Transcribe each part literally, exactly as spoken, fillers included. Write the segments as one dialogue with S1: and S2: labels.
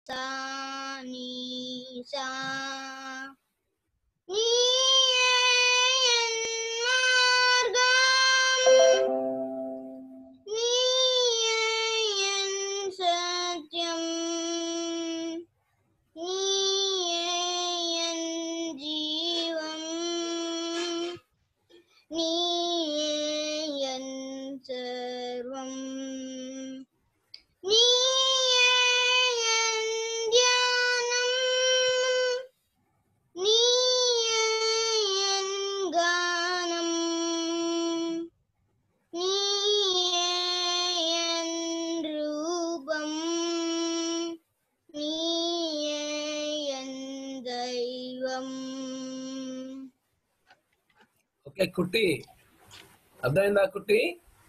S1: सा नी सा नी सत्यम नीयन जीवम नीयन सर्वम नीयन ध्यानम नीयन गानम नीयन रूपम नीयन दैवम.
S2: ఓకే కుట్టి, అర్థమైందా కుట్టి?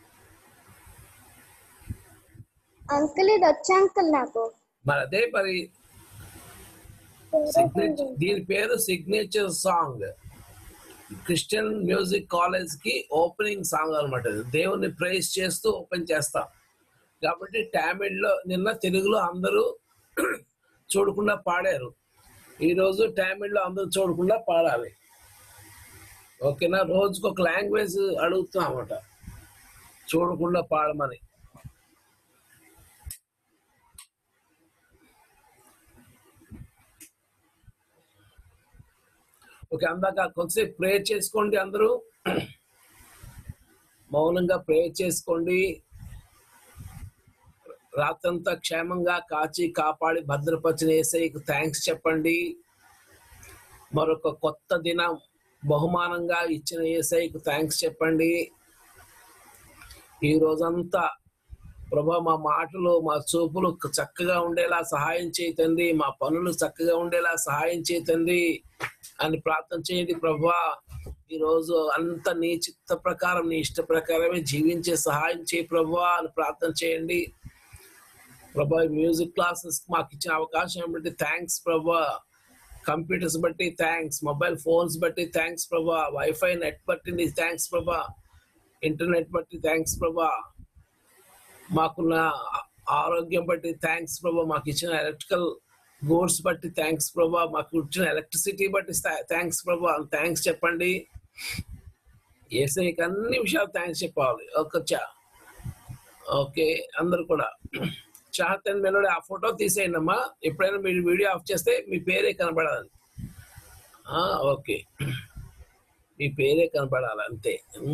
S3: అంకుల్ ఇది వచ్చా అంకుల్ నాకు.
S2: మరి అదే మరి దీని పేరు signature song. Christian music college కి ఓపెనింగ్ సాంగ్ అనమాట. దేవుని ప్రైజ్ చేస్తూ ఓపెన్ చేస్తాం కాబట్టి టామిల్ లో నిన్న తెలుగులో అందరూ చూడకుండా పాడారు. ఈరోజు టామిల్ లో అందరూ చూడకుండా పాడాలి. ఓకేనా? రోజుకు ఒక లాంగ్వేజ్ అడుగుతున్నాం అన్నమాట చూడకుండా పాడమని. ఓకే, అందాక కొంచెంసేపు ప్రేయర్ చేసుకోండి. అందరూ మౌనంగా ప్రేయర్ చేసుకోండి. రాత్రంతా క్షేమంగా కాచి కాపాడి భద్రపరిచిన యేసయ్యకు థ్యాంక్స్ చెప్పండి. మరొక కొత్త దినం బహుమానంగా ఇచ్చిన యేసయ్యకు థ్యాంక్స్ చెప్పండి. ఈ రోజంతా ప్రభా మా మాటలు మా చూపులు చక్కగా ఉండేలా సహాయం చేయతండి, మా పనులు చక్కగా ఉండేలా సహాయం చేయతండి అని ప్రార్థన చేయండి. ప్రభా ఈరోజు అంత నీ చిత్త ప్రకారం నీ ఇష్ట ప్రకారమే జీవించే సహాయం చేయి ప్రభా అని ప్రార్థన చేయండి. ప్రభా మ్యూజిక్ క్లాసెస్ మాకు ఇచ్చిన అవకాశం బట్టి థ్యాంక్స్ ప్రభా. కంప్యూటర్స్ బట్టి థ్యాంక్స్, మొబైల్ ఫోన్స్ బట్టి థ్యాంక్స్ ప్రభా, వైఫై నెట్ బట్టి నీ థ్యాంక్స్ ప్రభా, ఇంటర్నెట్ బట్టి థ్యాంక్స్ ప్రభా, మాకున్న ఆరోగ్యం బట్టి థ్యాంక్స్ ప్రభా, మాకు ఇచ్చిన ఎలక్ట్రికల్ గూడ్స్ బట్టి థ్యాంక్స్ ప్రభా, మాకు ఇచ్చిన ఎలక్ట్రిసిటీ బట్టి థ్యాంక్స్ ప్రభా అని థ్యాంక్స్ చెప్పండి. యేసయ్యకి అన్ని విషయాలు థ్యాంక్స్ చెప్పాలి. ఒక చా ఓకే అందరు కూడా చాహతన్ మెలోడీ ఆ ఫోటో తీసేయండి అమ్మా. ఎప్పుడైనా మీరు వీడియో ఆఫ్ చేస్తే మీ పేరే కనపడాలి. ఓకే, మీ పేరే కనపడాలి అంతే.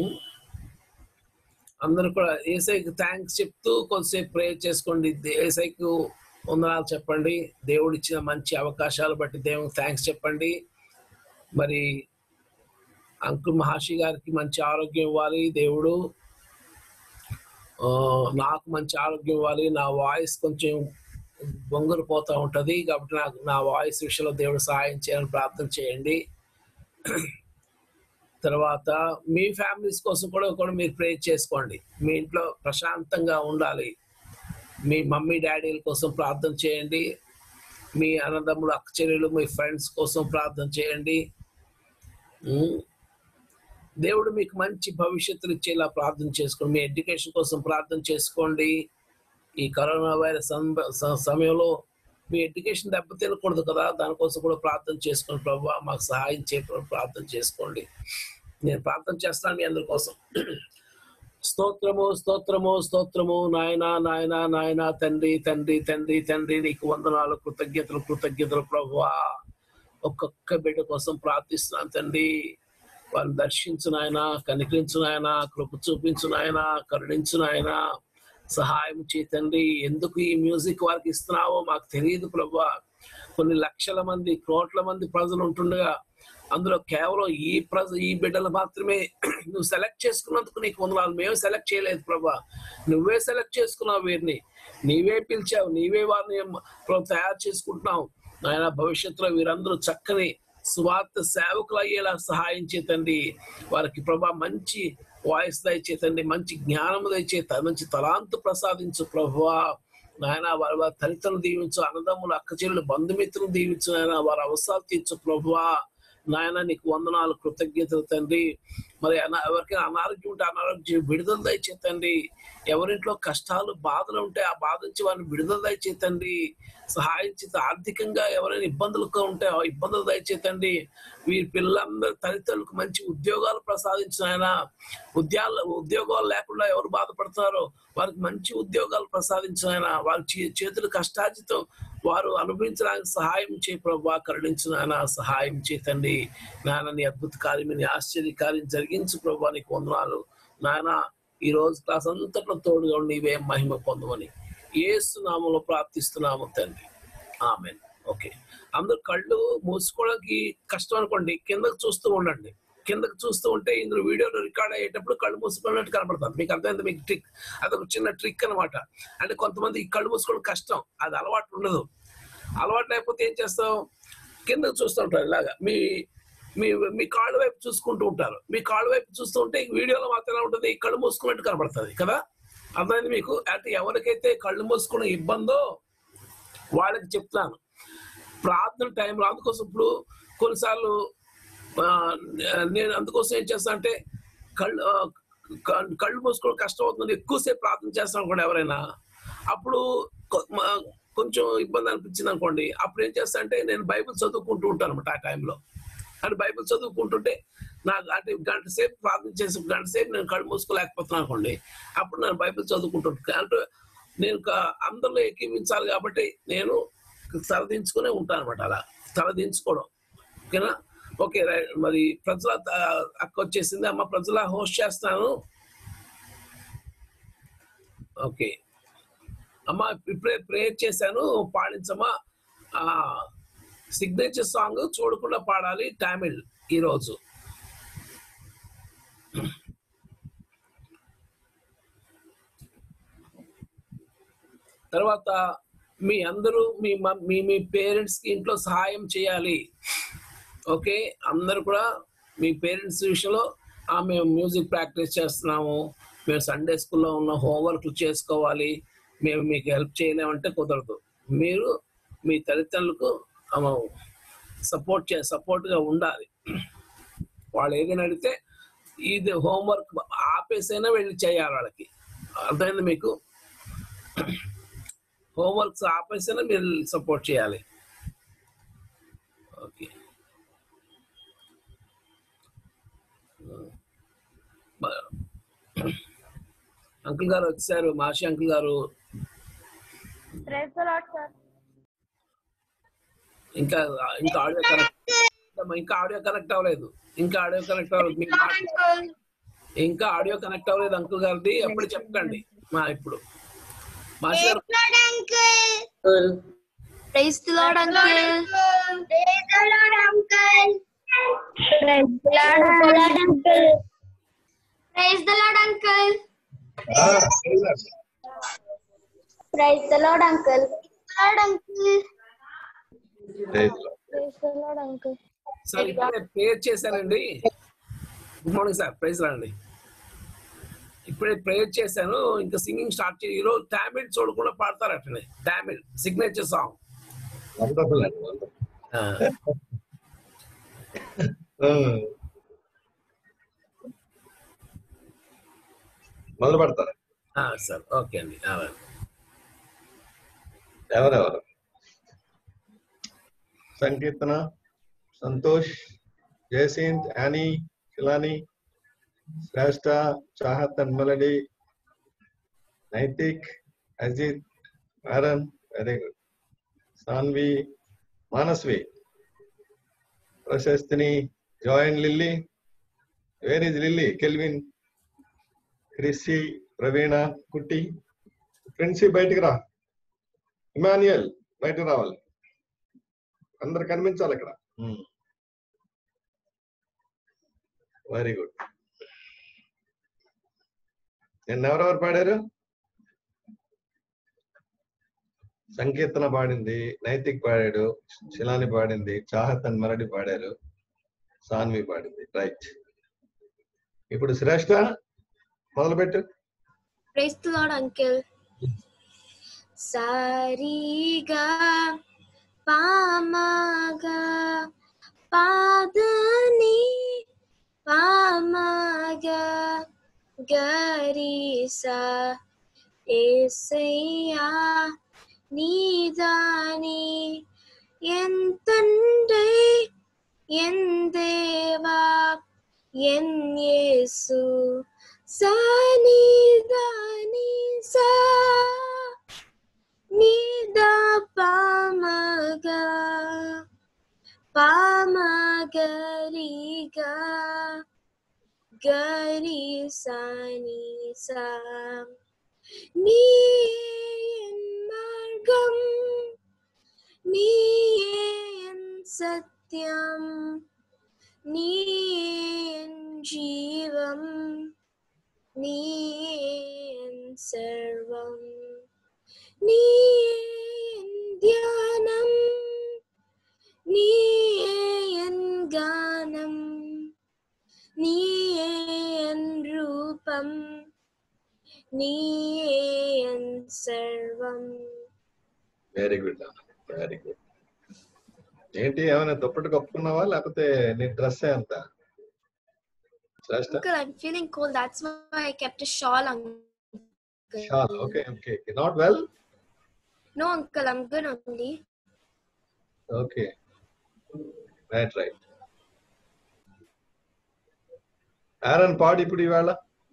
S2: అందరూ కూడా యేసయ్యకి థ్యాంక్స్ చెప్తూ కొంతసేపు ప్రేయర్ చేసుకోండి. యేసయ్యకు వందనాలు చెప్పండి. దేవుడు ఇచ్చిన మంచి అవకాశాలు బట్టి దేవునికి థ్యాంక్స్ చెప్పండి. మరి అంకుల్ మహాషి గారికి మంచి ఆరోగ్యం ఇవ్వాలి దేవుడు. నాకు మంచి ఆరోగ్యం ఇవ్వాలి. నా వాయిస్ కొంచెం బొంగురు పోతూ ఉంటుంది కాబట్టి నాకు నా వాయిస్ విషయంలో దేవుడు సహాయం చేయాలని ప్రార్థన చేయండి. తర్వాత మీ ఫ్యామిలీస్ కోసం కూడా కూడా మీరు ప్రేర్ చేసుకోండి. మీ ఇంట్లో ప్రశాంతంగా ఉండాలి. మీ మమ్మీ డాడీల కోసం ప్రార్థన చేయండి. మీ అన్నదమ్ములు అక్క చెల్లెలు మీ ఫ్రెండ్స్ కోసం ప్రార్థన చేయండి. దేవుడు మీకు మంచి భవిష్యత్తులు ఇచ్చేలా ప్రార్థన చేసుకోండి. మీ ఎడ్యుకేషన్ కోసం ప్రార్థన చేసుకోండి. ఈ కరోనా వైరస్ సమయంలో మీ ఎడ్యుకేషన్ దెబ్బతినకూడదు కదా, దానికోసం కూడా ప్రార్థన చేసుకోండి. ప్రభువా మాకు సహాయం చేయడం ప్రార్థన చేసుకోండి. నేను ప్రార్థన చేస్తాను మీ అందరి కోసం. స్తోత్రము స్తోత్రము స్తోత్రము నాయన నాయన నాయన తండ్రి తండ్రి తండ్రి తండ్రి నీకు వందనాలు, కృతజ్ఞతలు కృతజ్ఞతలు ప్రభువా. ఒక్కొక్క బిడ్డ కోసం ప్రార్థిస్తున్నాను తండ్రి. వారిని దర్శించు నాయన, కనికరించు నాయన, కృప చూపించు నాయన, కరుణించు నాయన, సహాయం చేతండి. ఎందుకు ఈ మ్యూజిక్ వారికి ఇస్తున్నావో మాకు తెలియదు ప్రభువా. కొన్ని లక్షల మంది కోట్ల మంది ప్రజలు ఉంటుండగా అందులో కేవలం ఈ ప్రజ ఈ బిడ్డలు మాత్రమే నువ్వు సెలెక్ట్ చేసుకున్నందుకు నీకు వందనాలు. మేము సెలెక్ట్ చేయలేదు ప్రభా, నువ్వే సెలెక్ట్ చేసుకున్నావు. వీరిని నీవే పిలిచావు, నీవే వారిని తయారు చేసుకుంటున్నావు నాయన. భవిష్యత్తులో వీరందరూ చక్కని స్వార్థ సేవకులు అయ్యేలా సహాయం చేతండి. వారికి ప్రభా మంచి వాయిస్ దయచేతండి, మంచి జ్ఞానము దయచేత, మంచి తలాంతు ప్రసాదించు ప్రభువా నాయన. వారి వారి తల్లిదండ్రులు దీవించు, అన్నదమ్ములు అక్క చెల్లెలు బంధుమిత్రులు దీవించు నాయన. వారి అవసరాలు తీర్చు ప్రభువా నాయన. నీకు వందనాలు కృతజ్ఞతలు తండ్రి. మరి అనా ఎవరికైనా అనారోగ్యం ఉంటే అనారోగ్యం విడుదల దయచేతండి. ఎవరింట్లో కష్టాలు బాధలు ఉంటే ఆ బాధ నుంచి వారిని విడుదల దయచేతండి. సహాయం చేత ఆర్థికంగా ఎవరైనా ఇబ్బందులుగా ఉంటే ఆ ఇబ్బందులు దయచేతండి. వీరి పిల్లలందరి తల్లిదండ్రులకు మంచి ఉద్యోగాలు ప్రసాదించిన ఆయన, ఉద్యోగాలు ఉద్యోగాలు లేకుండా ఎవరు బాధపడతారో వారికి మంచి ఉద్యోగాలు ప్రసాదించిన ఆయన, వారి చేతులు కష్టార్జితం వారు అనుభవించడానికి సహాయం చేయ ప్రభావ కరుణించిన ఆయన, సహాయం చేతండి. నాయన నీ అద్భుత కార్యం, నీ ఆశ్చర్య కార్యం జరిగించు ప్రభావ, నీకు వందనాలు నాయన. ఈ రోజు క్లాస్ అంతట్లో తోడుగా ఉండి నీవే మహిమ పొందమని యేసు నామములో ప్రార్థిస్తున్నాము తండ్రి, ఆమేన్. ఓకే, అందరు కళ్ళు మూసుకోవడానికి కష్టం అనుకోండి, కిందకు చూస్తూ ఉండండి. కిందకు చూస్తూ ఉంటే ఇందులో వీడియోలో రికార్డ్ అయ్యేటప్పుడు కళ్ళు మూసుకున్నట్టు కనపడుతుంది. మీకు అర్థమైంది? మీకు ట్రిక్, అదొక చిన్న ట్రిక్ అనమాట. అంటే కొంతమంది కళ్ళు మూసుకోవడం కష్టం, అది అలవాటు ఉండదు. అలవాటు లేకపోతే ఏం చేస్తాం, కిందకు చూస్తూ ఉంటారు ఇలాగా, మీ మీ మీ కాళ్ళు వైపు చూసుకుంటూ ఉంటారు. మీ కాళ్ళు వైపు చూస్తూ ఉంటే వీడియోలో మాత్రం ఎలా ఉంటుంది, కళ్ళు మూసుకున్నట్టు కనపడుతుంది కదా. అర్థమైంది మీకు? అంటే ఎవరికైతే కళ్ళు మూసుకునే ఇబ్బందో వాళ్ళకి చెప్తాను ప్రార్థన టైంలో. అందుకోసం ఇప్పుడు కొన్నిసార్లు నేను అందుకోసం ఏం చేస్తాను అంటే కళ్ళు కళ్ళు మూసుకోవడం కష్టం అవుతుంది, ఎక్కువసేపు ప్రార్థన చేస్తాను కూడా ఎవరైనా, అప్పుడు కొంచెం ఇబ్బంది అనిపించింది అనుకోండి, అప్పుడు ఏం చేస్తా అంటే నేను బైబిల్ చదువుకుంటూ ఉంటాను అనమాట. ఆ టైంలో అంటే బైబిల్ చదువుకుంటుంటే నాకు అంటే గంట సేపు ప్రార్థన చేసి గంట సేపు నేను కళ్ళు మూసుకోలేకపోతున్నాను అనుకోండి, అప్పుడు నేను బైబిల్ చదువుకుంటుంటాను. అంటే నేను అందరిలో ఎక్కించాలి కాబట్టి నేను తలదించుకునే ఉంటాను అనమాట. అలా తలదించుకోవడం, ఓకేనా? ఓకే, మరి ప్రజల అక్క వచ్చేసింది. అమ్మ ప్రజల హోస్ట్ చేస్తాను. ఓకే అమ్మ, ఇప్పుడే ప్రేయర్ చేశాను, పాడించమ్మా. ఆ సిగ్నేచర్ సాంగ్ చూడకుండా పాడాలి, తమిళ్ ఈరోజు. తర్వాత మీ అందరూ మీ మీ మీ పేరెంట్స్ కి ఇంట్లో సహాయం చేయాలి. ఓకే, అందరు కూడా మీ పేరెంట్స్ విషయంలో మేము మ్యూజిక్ ప్రాక్టీస్ చేస్తున్నాము, మేము సండే స్కూల్లో ఉన్న హోంవర్క్లు చేసుకోవాలి, మేము మీకు హెల్ప్ చేయలేమంటే కుదరదు. మీరు మీ తల్లిదండ్రులకు సపోర్ట్ చే సపోర్ట్గా ఉండాలి. వాళ్ళు ఏదైనా అడిగితే ఇది హోంవర్క్ ఆపేసైనా వెళ్ళి చేయాలి వాళ్ళకి. అర్థమైంది మీకు? హోంవర్క్స్ ఆపేసైనా మీరు సపోర్ట్ చేయాలి. ఓకే, అంకుల్ గారు వచ్చారు, మాషి అంకుల్ గారు. ఇంకా ఇంకా ఆడియో కనెక్ట్ ఇంకా ఆడియో కనెక్ట్ అవ్వలేదు ఇంకా ఆడియో కనెక్ట్ అవ్వలేదు ఇంకా ఆడియో కనెక్ట్ అవ్వలేదు అంకుల్ గారిది. ఎప్పుడు చెప్పండి మా ఇప్పుడు మాషి గారు.
S1: Praise the Lord uncle. Praise the Lord uncle. Praise the Lord uncle. Praise the Lord uncle.
S3: Praise the Lord uncle.
S1: Lord uncle.
S3: Praise the Lord uncle.
S2: Sir ఇప్పుడే ప్రేయర్ చేశానండి. గుడ్ మార్నింగ్ సార్, ప్రైజ్ రాండి. ఇప్పుడే prayer చేశాను, ఇంకా singing start చేయాలి. ఈరోజు తమిళ్ చూడకుండా పాడతారు అట్లనే, తమిళ్ సిగ్నేచర్ సాంగ్.
S4: మొదలు పెడతారు
S2: సార్. ఓకే అండి.
S4: ఎవరెవరు? Sankirtana, Santosh, Jayasinth, Annie, Shilani, Shreshtha, Chahat and Melody, Naitik, Ajit, Aaron, very good, Saanvi, Manasvi, Prashastini, Joy and Lily. Where is Lily? Kelvin, Chrissy, Praveena, కుట్టి, ఫ్రెండ్షి బయటికి రా, ఇమాన్యుయల్ బయటకు రావాలి, అందరు కనిపించాలి ఇక్కడ. Very good. నిన్న ఎవరెవరు పాడారు? సంకీర్తన పాడింది, నైతిక్ పాడాడు, శిలాని పాడింది, చాహత్ అండ్ మెలడీ పాడారు, సాన్వి పాడింది. రైట్, ఇప్పుడు శ్రేష్ఠ మొదలుపెట్టు.
S1: Praise the Lord uncle. సారీగా పామగా పాదని పామా
S3: గరిసా యేసయ్యా నీదాని ఎంతండే ఎన్ దేవా ఎన్ యేసు సానిదాని సా నీదా పామగా పామగరిగా గరి సాని సా నీ ఎన్ మార్గం నీ ఎన్ సత్యం నీ ఎన్ జీవం నీ ఎన్ సర్వం నీ ఎన్ ధ్యానం నీ ఎన్ గానం నీ ఎన్ రూపం నీ ఎన్ సర్వం.
S4: Very good very good. ఏంటి ఏమైనా దుప్పటి కప్పుకున్నావా లేకపోతే నీ డ్రెస్ అంత?
S3: Uncle, I'm feeling cold. That's why I kept a shawl, uncle.
S4: Shawl. Okay, okay. You're not well?
S3: No, uncle, I'm good only.
S4: Okay. Right, right. Aaron, పాడు ఇప్పుడు ఇవాళ.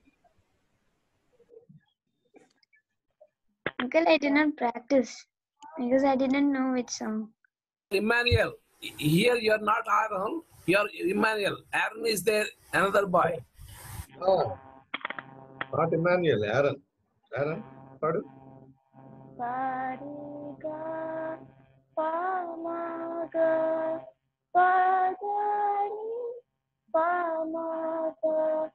S1: Uncle, I did not practice because I didn't know which song.
S2: Emmanuel. Here you are not Aaron, you are Emmanuel. Aaron is there, another boy.
S4: Oh. Not Emmanuel, Aaron. Aaron, పాడు.
S3: Pariga, pamaga, padari, pamaga,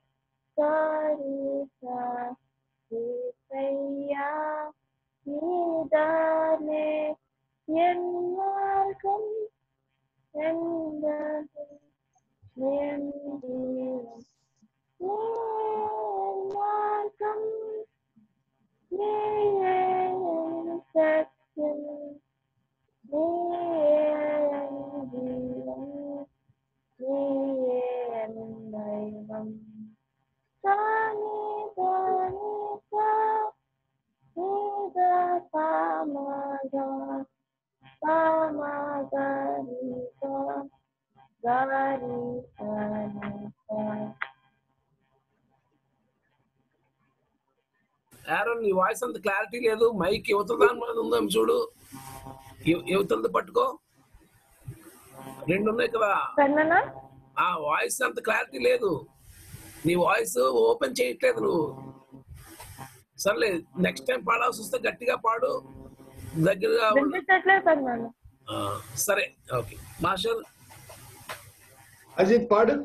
S3: karisa, isaya, nidane, yen margam, yen margam, yen divam, yen margam, yen satyam, yen divam, yen daivam. Sani dani sa, nida pamaga, pamaga rika, gari sani sa.
S2: Aaron, నీ voice అంత clarity లేదు. Mike యువతల దాని మీద ఉందో చూడు, యువతలది పట్టుకో. రెండు ఉన్నాయి కదా, ఆ వాయిస్ అంత క్లారిటీ లేదు. నీ వాయిస్ ఓపెన్ చేయట్లేదు నువ్వు. సర్లే, నెక్స్ట్ టైం పాడాల్సి వస్తే గట్టిగా పాడు, దగ్గరగా ఉండు. ఆ, సరే ఓకే. మాస్టర్
S4: అజిత్ పాడు.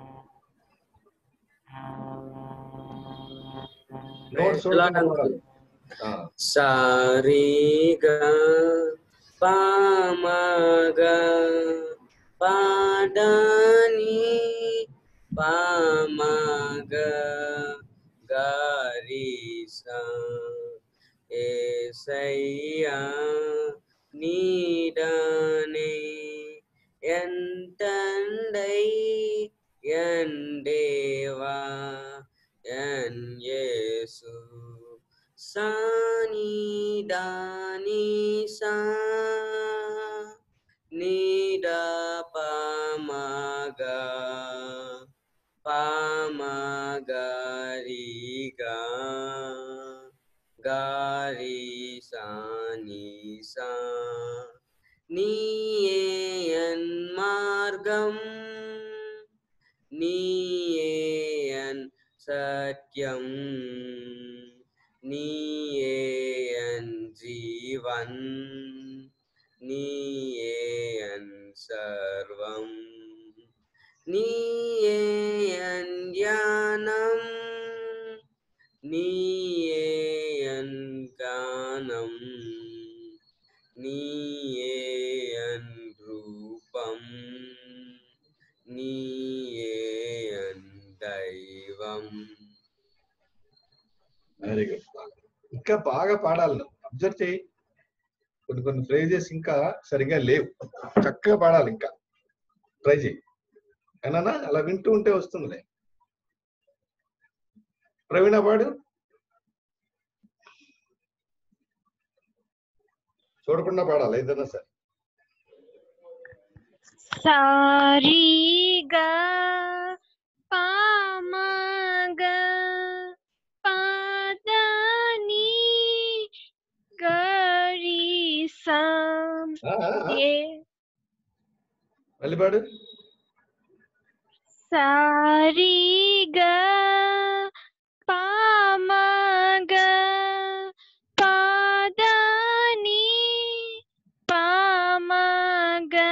S5: సారీగా పామగా పాడాని పామగా గారిసా యేసయ్యా నీడనే ఎంతండై ఎన్ దేవా ఎన్ యేసు సాని దాని సా నీడా పామగా పామగారిగా గారి సాని సా నీయన్ మార్గం నీయన్ సత్యం నీయన్ జీవన్ నీయన్ సర్వం నీయన్ ధ్యానం నీయన్ గానం నీయన్ రూపం నీయన్ దైవం.
S4: Very good. ఇంకా బాగా పాడాలి నువ్వు. అబ్జర్వ్ చేయి, కొన్ని కొన్ని ఫ్రేజెస్ ఇంకా సరిగా లేవు. చక్కగా పాడాలి, ఇంకా ట్రై చేయి. ఏనా అలా వింటూ ఉంటే వస్తుందిలే. ప్రవీణ పాడు. చూడకుండా పాడాలి ఏదైనా సరే.
S3: సారీగా పామగా పాదని గరిసా
S4: ఆ, ఆ, ఆ.
S3: ఏ
S4: మళ్ళీ పాడు.
S3: సారీగా పామగా పాదని పామగా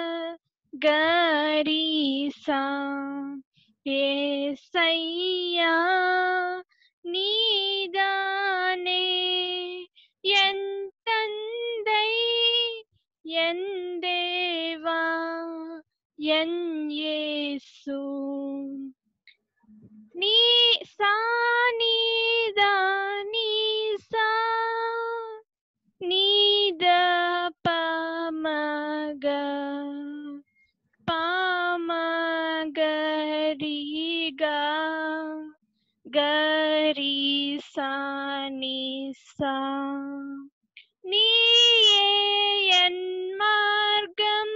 S3: గరిసా యేసయ్యా నీదానే ఎంతందై ఎందేవా ఎన్ యేసు నీ సా నీదా నీ సా నీద పమగా పామగరిగా గరిసా నిసా నీయే ఎన్ మార్గం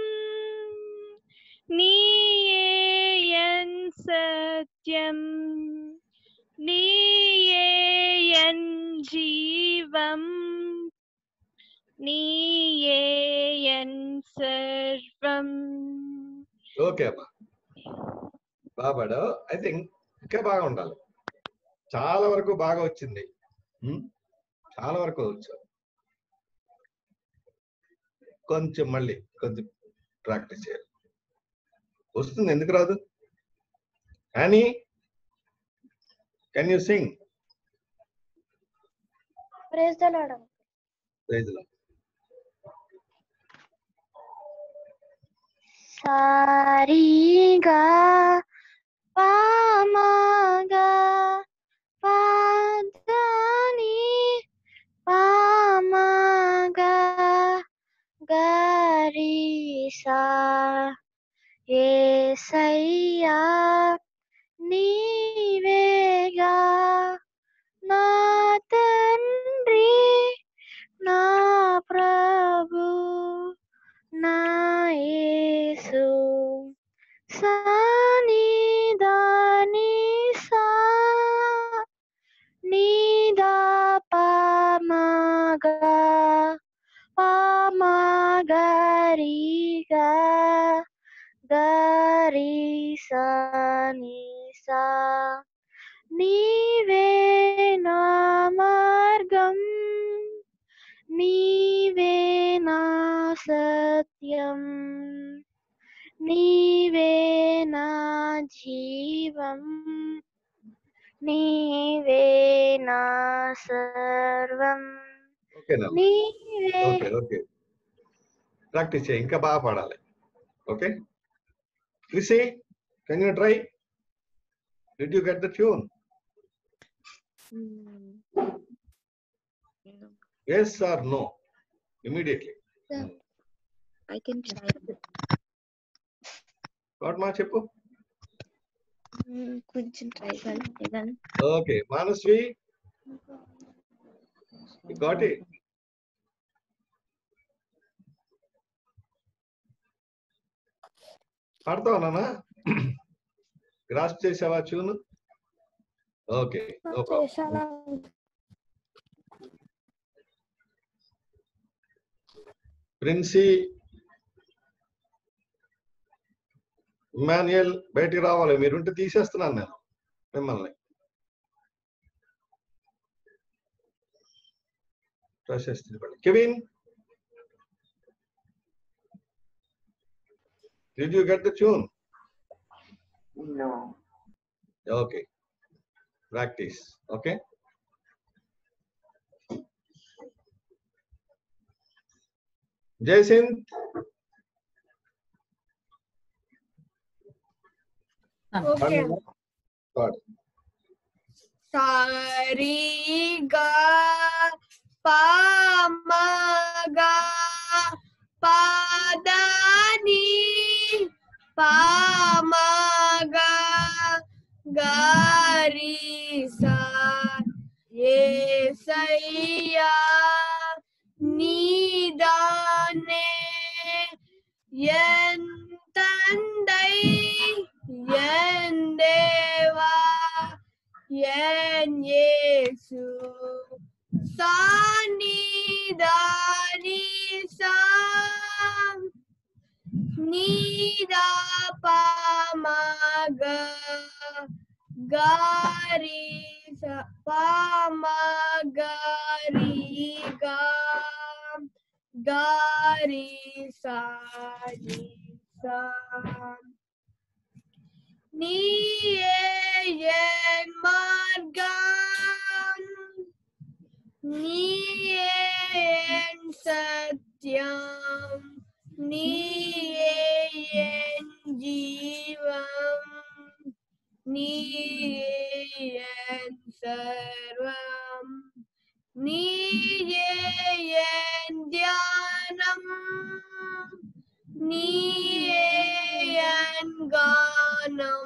S3: నీయే ఎన్ సత్యం నీయే ఎన్ జీవం నీయే ఎన్ సర్వం.
S4: ఓకే అమ్మా, బాగా పాడావు. ఐ థింక్ ఇంకా బాగా ఉండాలి. చాలా వరకు బాగా వచ్చింది. ఉమ్, చాలా వరకు వచ్చు. కొంచెం మళ్ళీ కొంచెం ప్రాక్టీస్ చేయాలి. వస్తుంది, ఎందుకు రాదు? అని can you sing?
S1: Praise the Lord.
S4: Praise the Lord.
S1: సారీగా పామగా పాదని పామగా గరిసా యేసయ్యా నీవేగా నా తండ్రి నా ప్రభు నా యేసు సా నీదా నిసా నీదా పమగా పమగరిగా గరిసా నిసా నీవే నా మార్గం నీవే నా సత్యం నీవే నా జీవం నీవే నా సర్వం
S4: ఓకేనా?
S1: నీవే.
S4: ఓకే ఓకే, ప్రాక్టీస్ చేయి, ఇంకా బాగా పాడాలి. Okay Chrissy, can you try? Did you get the tune? Yes or no? Immediately.
S1: I can try.
S4: What ma cheppu?
S1: కొంచెం ట్రై చేయాలి.
S4: Okay, Manasvi, you got it. పాడతావా నాన్న? గ్రాస్ చేసావా tune? Okay, no problem. Princy, Emmanuel బయటికి రావాలి. మీరుంటే తీసేస్తున్నాను నేను మిమ్మల్ని. Kevin, did you get the tune?
S6: No.
S4: Okay, practice. Okay. Jason.
S3: Okay.
S4: God.
S3: సారీగా పామగా పాదని పామగా గరిసా యేసయ్యా నీదానే ఎంతందై ఎందేవా ఎన్ యేసు సానిదాని సా నీదా పామగ గారి పామగరి గా గారి సాని సా నీయే ఎన్ మార్గం నీయే ఎన్ సత్యం నీయే ఎన్ జీవం నీయే ఎన్ సర్వం నీయే ఎన్ ధ్యానం నీయే ఎన్ గానం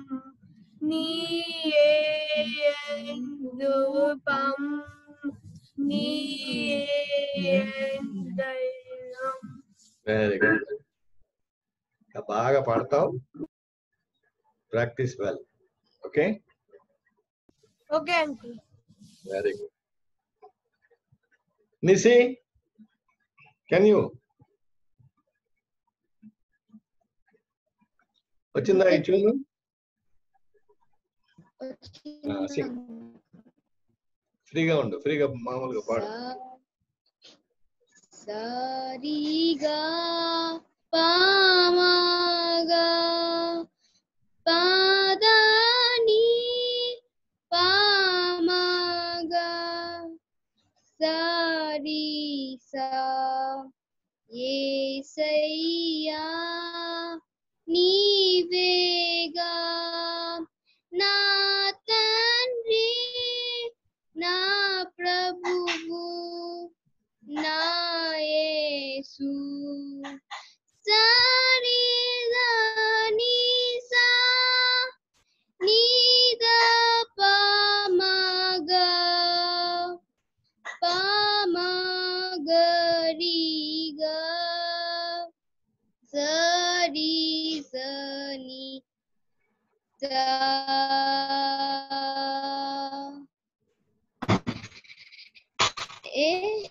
S3: నీయే ఎన్ ధూపం నీయే ఎన్ దైవం.
S4: Very good. బాగా పాడతావు. Practice well. Okay
S3: okay uncle.
S4: Very good. నిసి కెన్ యూ వచ్చిందా ఈ ట్యూన్? సింగ్. ఫ్రీగా ఉండు, ఫ్రీగా మామూలుగా పాడు.
S1: సరిగా పామగా పాదని పామగా సరిసా యేసయ్యా నీవేగా నా తండ్రి నా ప్రభువు నా యేసు సరిదా నీసా నీదా పామగా పామగరిగా సరి సని సా ఏ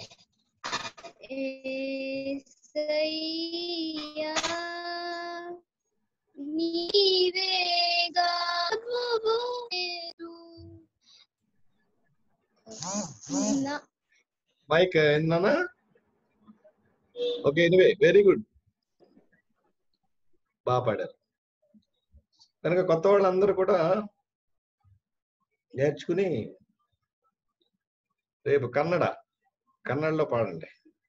S1: యేసయ్యా నీవేగా నా
S4: మైక్ ఏందన్నా? ఓకే, ఎనీవే వెరీ గుడ్, బాగా పాడారు. కనుక కొత్త వాళ్ళందరూ కూడా నేర్చుకుని రేపు కన్నడ కన్నడలో పాడండి.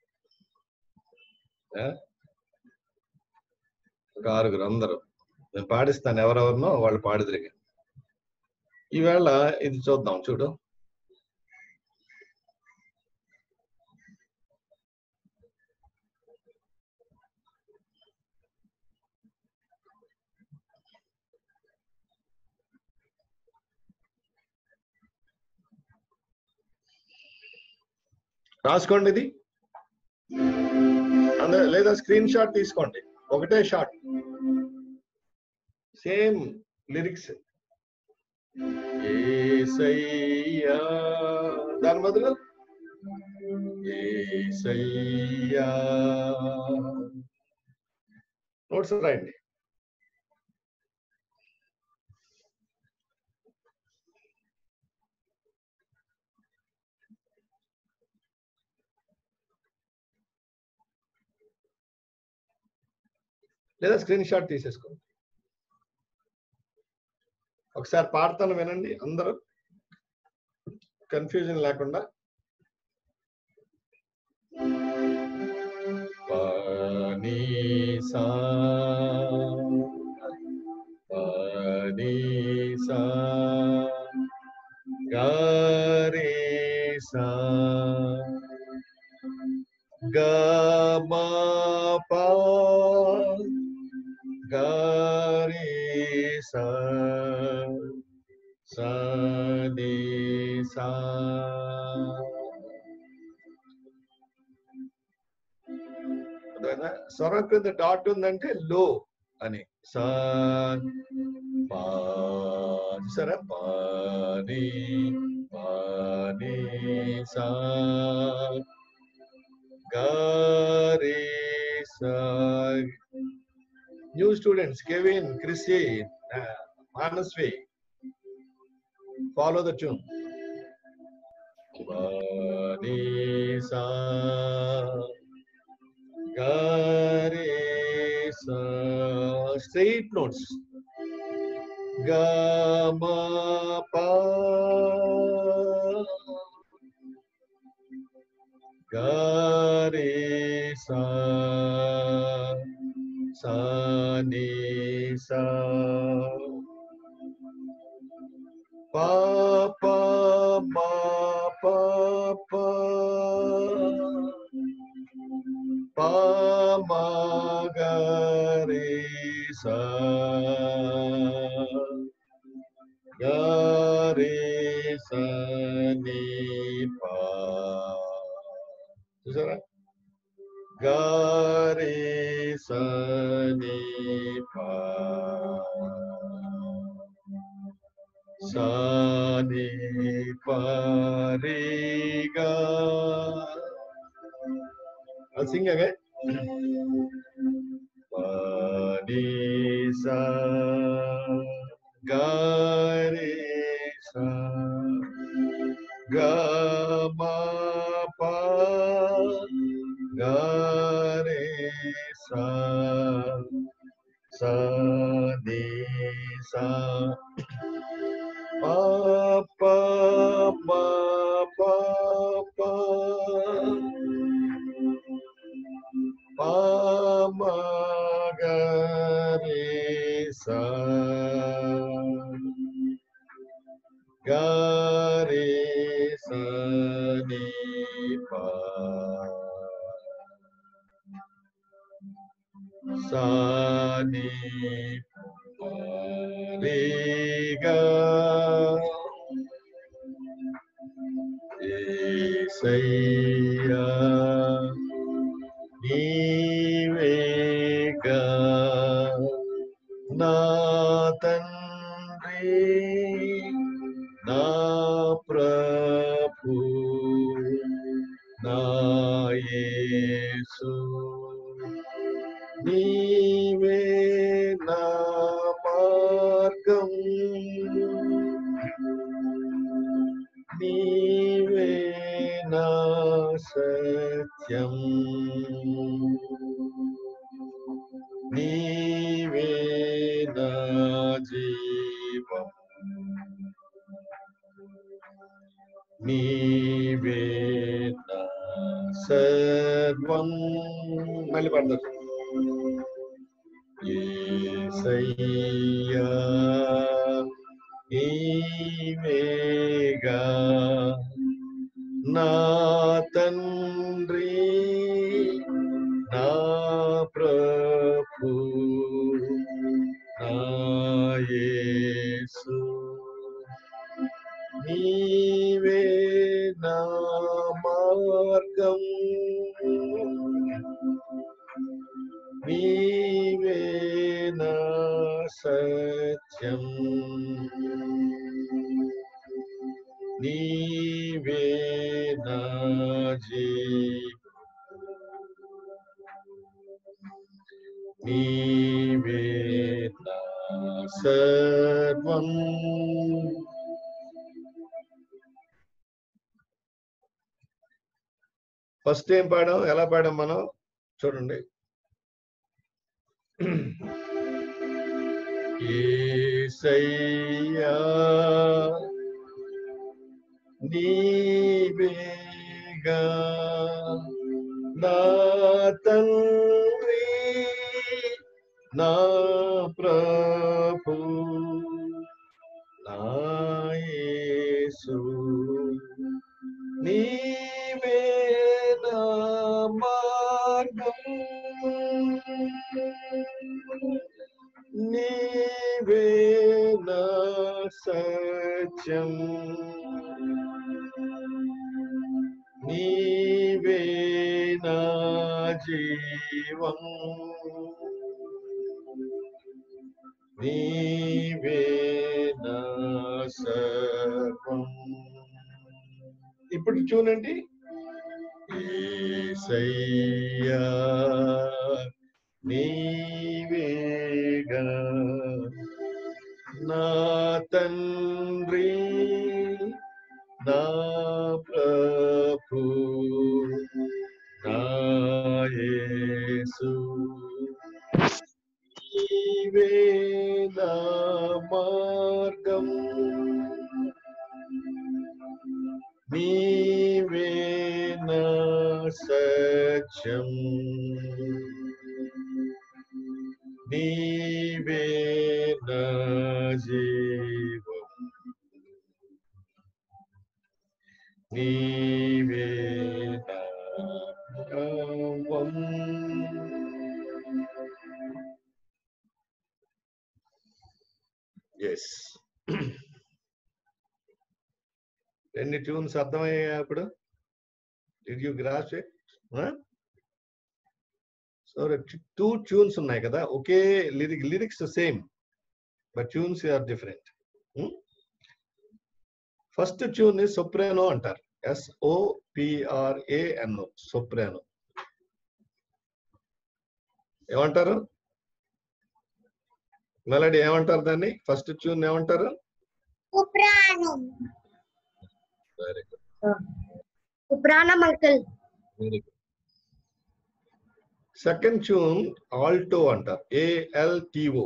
S4: ఒక ఆరుగురు అందరూ నేను పాడిస్తాను, ఎవరెవరినో వాళ్ళు పాడిదిరిగి. ఈవేళ ఇది చూద్దాం, చూడు. రాసుకోండి ఇది, అందరూ లేదా స్క్రీన్ షాట్ తీసుకోండి. ఒకటే షాట్, సేమ్ లిరిక్స్. యేసయ్యా దాని బదులు యేసయ్యా నోట్స్ రాయండి. లేదా స్క్రీన్ షాట్ తీసేసుకోండి. ఒకసారి పాడతాను వినండి అందరూ, కన్ఫ్యూజన్ లేకుండా. పనీసా పనీసా గరేసా గమపా గరేసా సదేసా స్వరం క్రింద డాట్ ఉందంటే లో అని. సా పా సరే పాని పాని సా గారి సా. New students Kevin, Christy, Manasvi, follow the tune. Pani sa ga re sa, straight notes. Ga ma pa ga re sa sa ni sa pa pa ma pa pa pa ma ga re sa ga re sa ni pa. చూసారా? ga re sa ni pa sa ni pa re ga. I'll sing again. Pa ni sa ga re sa ga ma pa ga re sa sa ni sa pa pa ma pa pa pa ma ga re sa ga re sa ni pa sa ni pa re ga. Esaya నీవేగా నా తండ్రి నా ప్రభు నా యేసు నీవే నా మార్గం నీవే నా సత్యం నీవే నా జీవం నీవే నా సర్వం. మళ్ళీ పడతారు. యేసయ్యా నీవేగా నా తండ్రి నా ప్రభు నా యేసు నీవే నా మార్గం నీవే నా సత్యం నీవే నా జీవం నీవే నా సర్వం. ఫస్ట్ ఏం పాడాం, ఎలా పాడాం మనం చూడండి. యేసయ్యా నీవేగా నా తండ్రి నా ప్రభు నా యేసు నీవే నా మార్గం నీవే నా సత్యం నీవే నా జీవం దైవం నీవే నా సర్వం. ఇప్పుడు చూడండి, యేసయ్యా నీవేగా నా తండ్రి నా ప్రభు నా యేసు నీవే నా మార్గం నీవే నా సత్యం నీవే నా జీవం నీవే నా భావం. ఎస్, ఎన్ని ట్యూన్స్ అర్థమయ్యాయి అప్పుడు? Did you grasp it? So two tunes ఉన్నాయి కదా, ఒకే lyric lyrics same but tunes are different. First tune ని సోప్రానో అంటారు, ఎస్ఓపిఆర్ఏఎన్ఓ, సోప్రానో. ఏమంటారు మెలడీ? ఏమంటారు దాన్ని? ఫస్ట్ ట్యూన్ ఏమంటారు?
S1: Soprano.
S4: Very good,
S1: soprano uncle.
S4: Very good. Second tune Alto అంటారు, ఏఎల్టిఓ,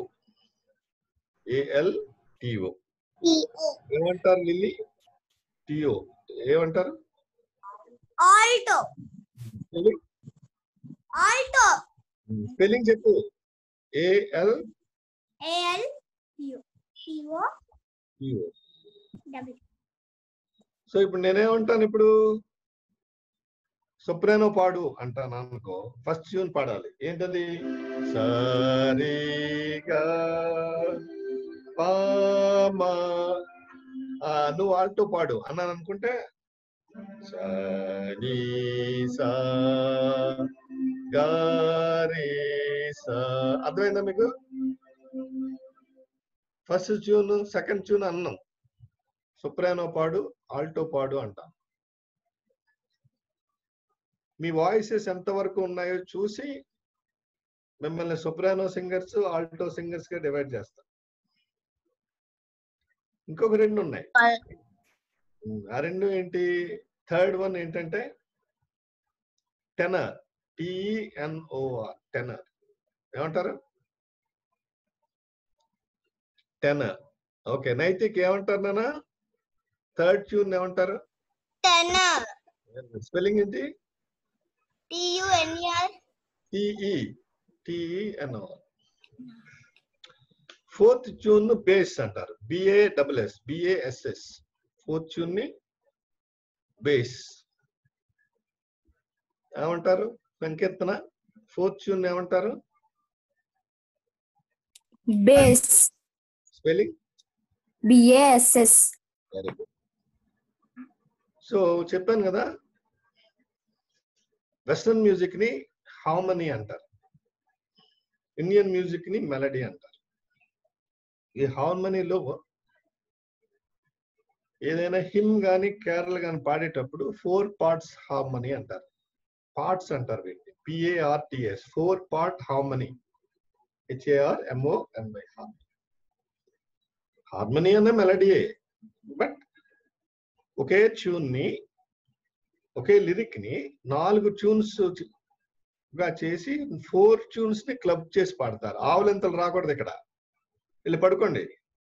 S4: ఏఎల్టిఓ. ఏమంటారు లిల్లీ? టిఓ ఏమంటారు?
S1: ఆల్టో. ఆల్టో.
S4: స్పెల్లింగ్ చెప్పు. AL
S1: AL TO TO
S4: TO.
S1: Double.
S4: So ఇప్పుడు నేనేమంటాను? ఇప్పుడు సోప్రానో పాడు అంటాను అనుకో, ఫస్ట్ ట్యూన్ పాడాలి. ఏంటది? సరిగా పామా. నువ్వు ఆల్టో పాడు అన్నాను అనుకుంటే సని సా గారే సా. అర్థమైందా మీకు? ఫస్ట్ ట్యూన్ సెకండ్ ట్యూన్ అన్నాం, సోప్రానో పాడు ఆల్టో పాడు అంటాం. మీ వాయిసెస్ ఎంతవరకు ఉన్నాయో చూసి మిమ్మల్ని సోప్రానో సింగర్స్ ఆల్టో సింగర్స్ గా డివైడ్ చేస్తాం. ఇంకొక రెండు ఉన్నాయి, ఆ రెండు ఏంటి? థర్డ్ వన్ ఏంటంటే టెనర్, టిఎన్ఓఆర్, టెనర్. ఏమంటారు? టెనర్. ఓకే, నైతిక్ ఏమంటారు నాన్న? థర్డ్ ట్యూన్ ఏమంటారు?
S1: టెనర్.
S4: స్పెల్లింగ్ ఏంటి?
S1: T U N R.
S4: T E T E N O R. Fourth tune bass అంటారు, B A double S, B A S S. Fourth tune ని బేస్ ఏమంటారు? సంకీర్తన ఫోర్త్ ట్యూన్ ఏమంటారు?
S7: Bass.
S4: Spelling?
S7: B A S S.
S4: Very good. So చెప్పాను కదా, వెస్టర్న్ మ్యూజిక్ ని హార్మనీ అంటారు, ఇండియన్ మ్యూజిక్ ని మెలడీ అంటారు. ఈ హార్మనీలో ఏదైనా హిమ్ గాని కేరళ గాని పాడేటప్పుడు ఫోర్ పార్ట్స్ హార్మనీ అంటారు, పార్ట్స్ అంటారు వీటిని, P A R T S, four part harmony, H A R M O M I. Harmony అనే మెలడీయే, బట్ ఒకే ట్యూన్ ని, ఒకే లిరిక్ ని నాలుగు ట్యూన్స్ గా చేసి ఫోర్ ట్యూన్స్ ని క్లబ్ చేసి పాడతారు. ఆవులెంతలు రాకూడదు ఇక్కడ. వెళ్ళి పడుకోండి.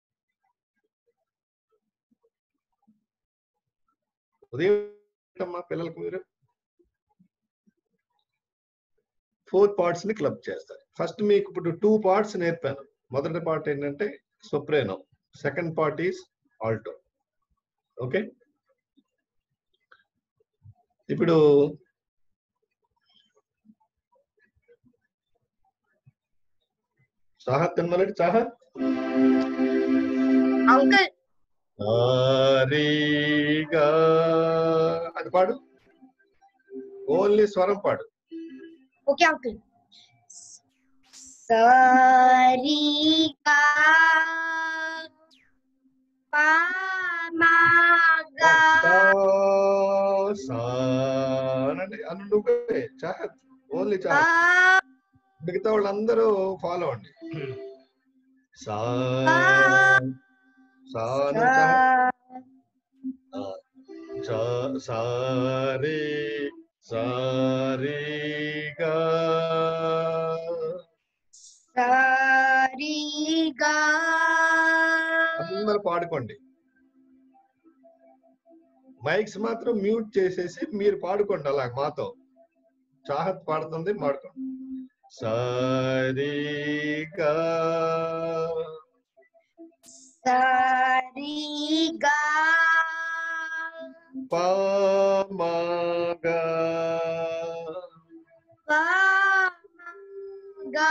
S4: ఉదయం అమ్మా పిల్లలకు మీరు ఫోర్ పార్ట్స్ ని క్లబ్ చేస్తారు. ఫస్ట్ మీకు ఇప్పుడు టూ పార్ట్స్ నేర్పాను. మొదటి పార్ట్ ఏంటంటే soprano, second part is alto. Okay, ఇప్పుడు చాహత్ కనమలటి, చాహత్
S1: అంకుల్.
S4: సారీగా అది పాడు, ఓన్లీ స్వరం పాడు.
S1: Okay uncle. సరిగా పామగా
S4: అనండి అను నువ్వే చాహత్ ఓన్లీ చాహత్ మిగతా వాళ్ళందరూ ఫాలో అండి సా సాను చాహత్ సారే సారిగా
S1: సరిగా
S4: అందరూ పాడుకోండి మైక్స్ మాత్రం మ్యూట్ చేసేసి మీరు పాడుకోండి అలా మాతో చాహత్ పాడుతుంది పాడుకోండి సరిగా
S1: సరిగా
S4: పామగా
S1: పామగా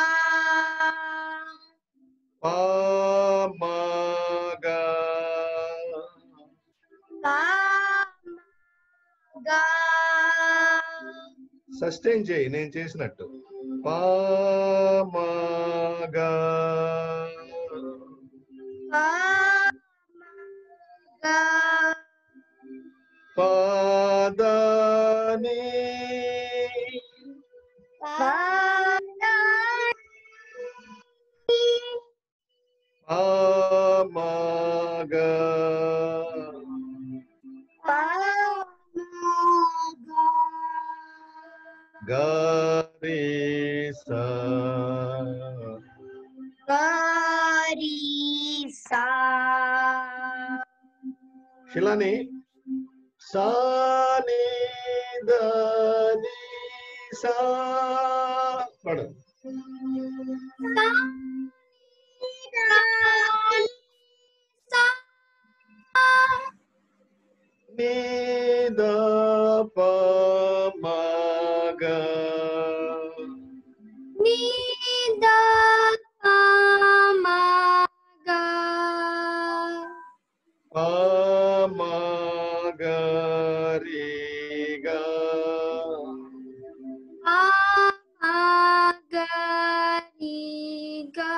S4: పామగా
S1: పామగా
S4: సస్టైన్ చేయి నేను చేసినట్టు పామగా
S1: పామగా
S4: పాదని పామగా గారిసా
S1: గారిసా
S4: శిలాని సాని దని సా పడు నిద పమగా
S1: నిద పమగా
S4: పమగరిగా
S1: పమగరిగా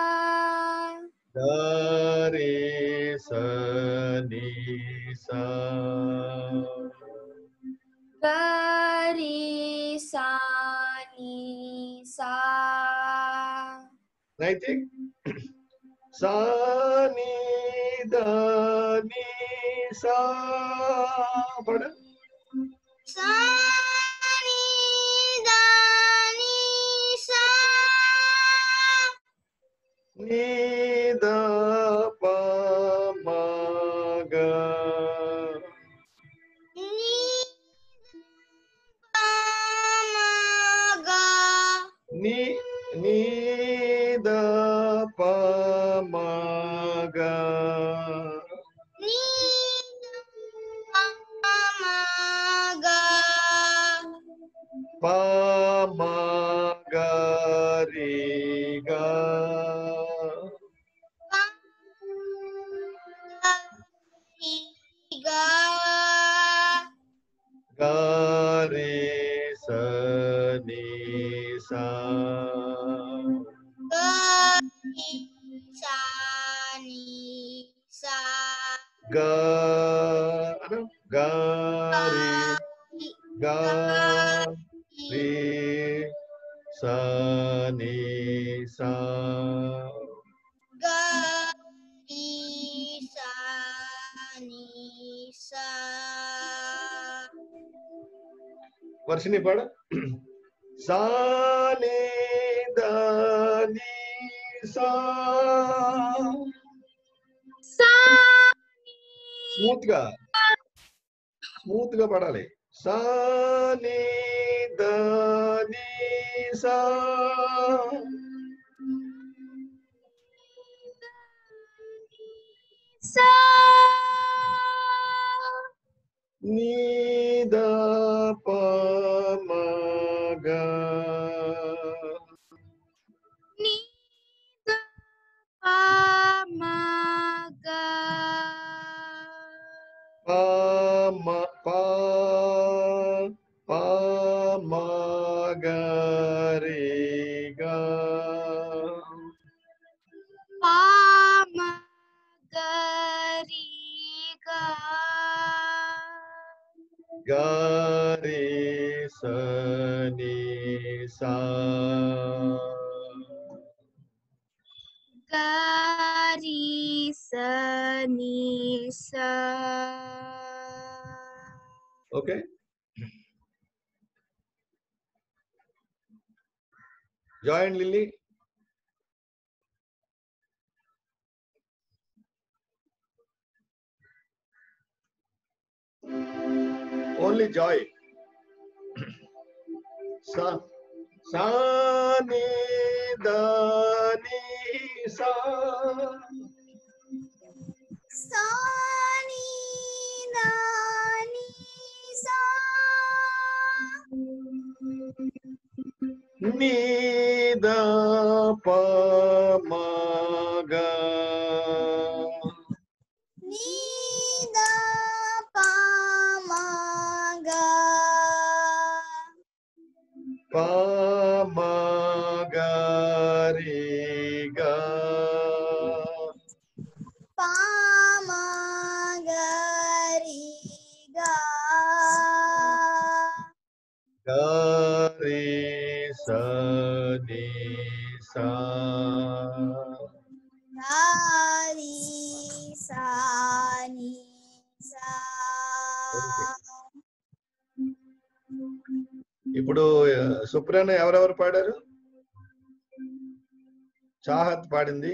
S4: గరిసని సా
S1: గరిసాని సా
S4: అయితే సాని దని సా పడు
S1: సాని దాని సా
S4: నిద పమగా
S1: పమగా
S4: ని నిద పమగా
S1: పమగా
S4: పమగరిగా
S1: పమగరిగా
S4: గరిసని సా
S1: గరిసాని సా
S4: గ అను గారి గారి సని సా
S1: గరిసాని సా
S4: వర్షిని పడ సాని దని సా స్మూత్ గా స్మూత్ గా పడాలి సాని దని సా
S1: సా
S4: నిద పమగా
S1: నిద పమగా
S4: పమ పా పమగరిగా okay Joy and Lily only Joy సా సా ని ద ని సా
S1: సా ని ద ని సా
S4: ని ద ప మ గ
S1: ని ద ప మ గ
S4: ప మ గ రి గ
S1: ప మ గ రి గ
S4: గ రి స ని సా
S1: గా రి సా ని సా
S4: ఇప్పుడు సుప్రణ ఎవరెవరు పాడారు? చాహత్ పాడింది,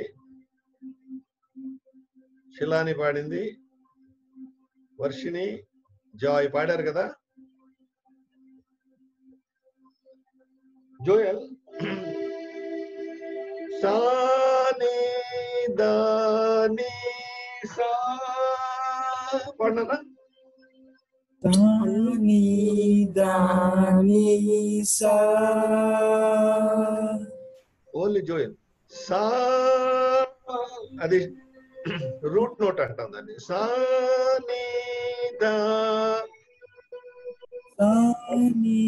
S4: శిలాని పాడింది, వర్షిని, జాయ్ పాడారు కదా. జోయల్ సాని దాని సా పాడినా?
S8: దాని దాని సా
S4: ఓన్లీ జోయల్ సా అది రూట్ నోట్ అంటాం దాన్ని. సా ని దా
S8: దాని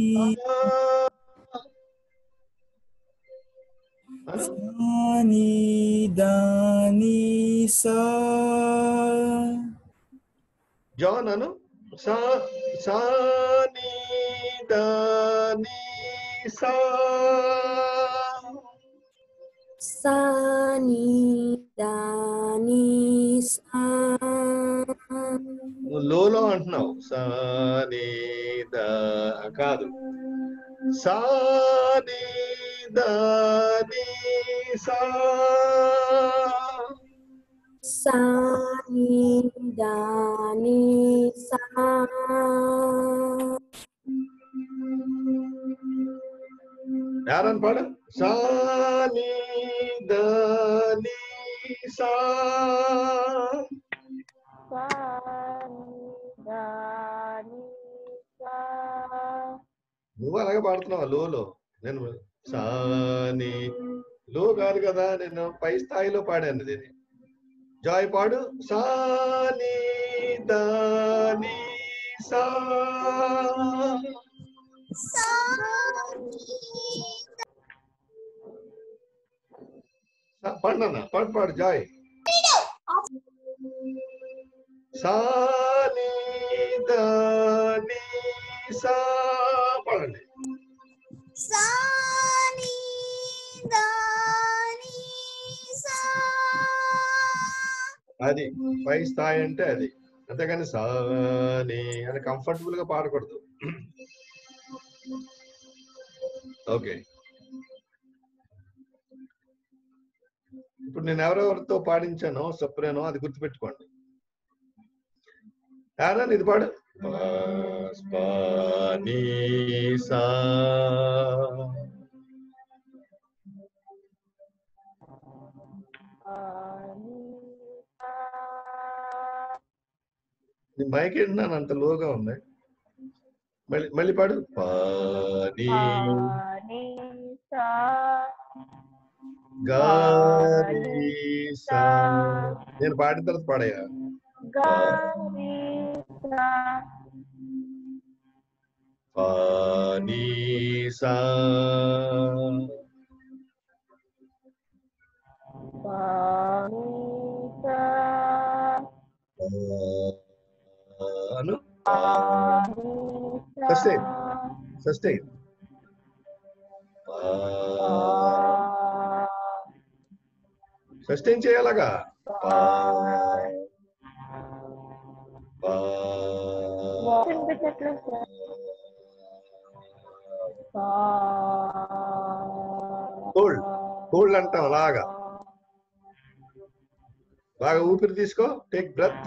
S8: దాని దాని సా
S4: జాన్ అను సా సా ని దా ని సా
S7: సా ని దా ని సా
S4: నువ్వు లోలో అంటున్నావు. సా ని దా కాదు, సా ని దా ని సా
S7: సా ని దా ని సా
S4: యారన్ పాడు. సా ని దా ని సా నువ్వు అలాగే పాడుతున్నావా లోలో? నేను సా ని లో కాదు కదా, నేను పై స్థాయిలో పాడాను దీన్ని. జాయ్ పాడు. సా ని దా ని సా
S1: సా
S4: పాడినా? పాడు పాడు జాయ్. సా ని దా ని సా పాడండి.
S1: సా ని దా ని సా
S4: అది పై స్థాయి అంటే అది, అంతేగాని సా ని అని కంఫర్టబుల్ గా పాడకూడదు. ఓకే, ఇప్పుడు నేను ఎవరెవరితో పాడించానో సప్రేనో అది గుర్తుపెట్టుకోండి. యారన్ ఇది పాడు. పాస్ పా ని సా నీ మైక్ ఏంటన్నాను అంత లోగా ఉంది. మళ్ళీ మళ్ళీ పాడు. పా ని గా రి సా. నేను పాడిన తర్వాత పాడయ్యా. పా ని సా అను. సస్టైన్ సస్టైన్ సస్టైన్ చేయాలగా. పా పా హోల్డ్ హోల్డ్ అంటాం అలాగా. బాగా ఊపిరి తీసుకో. Take breath.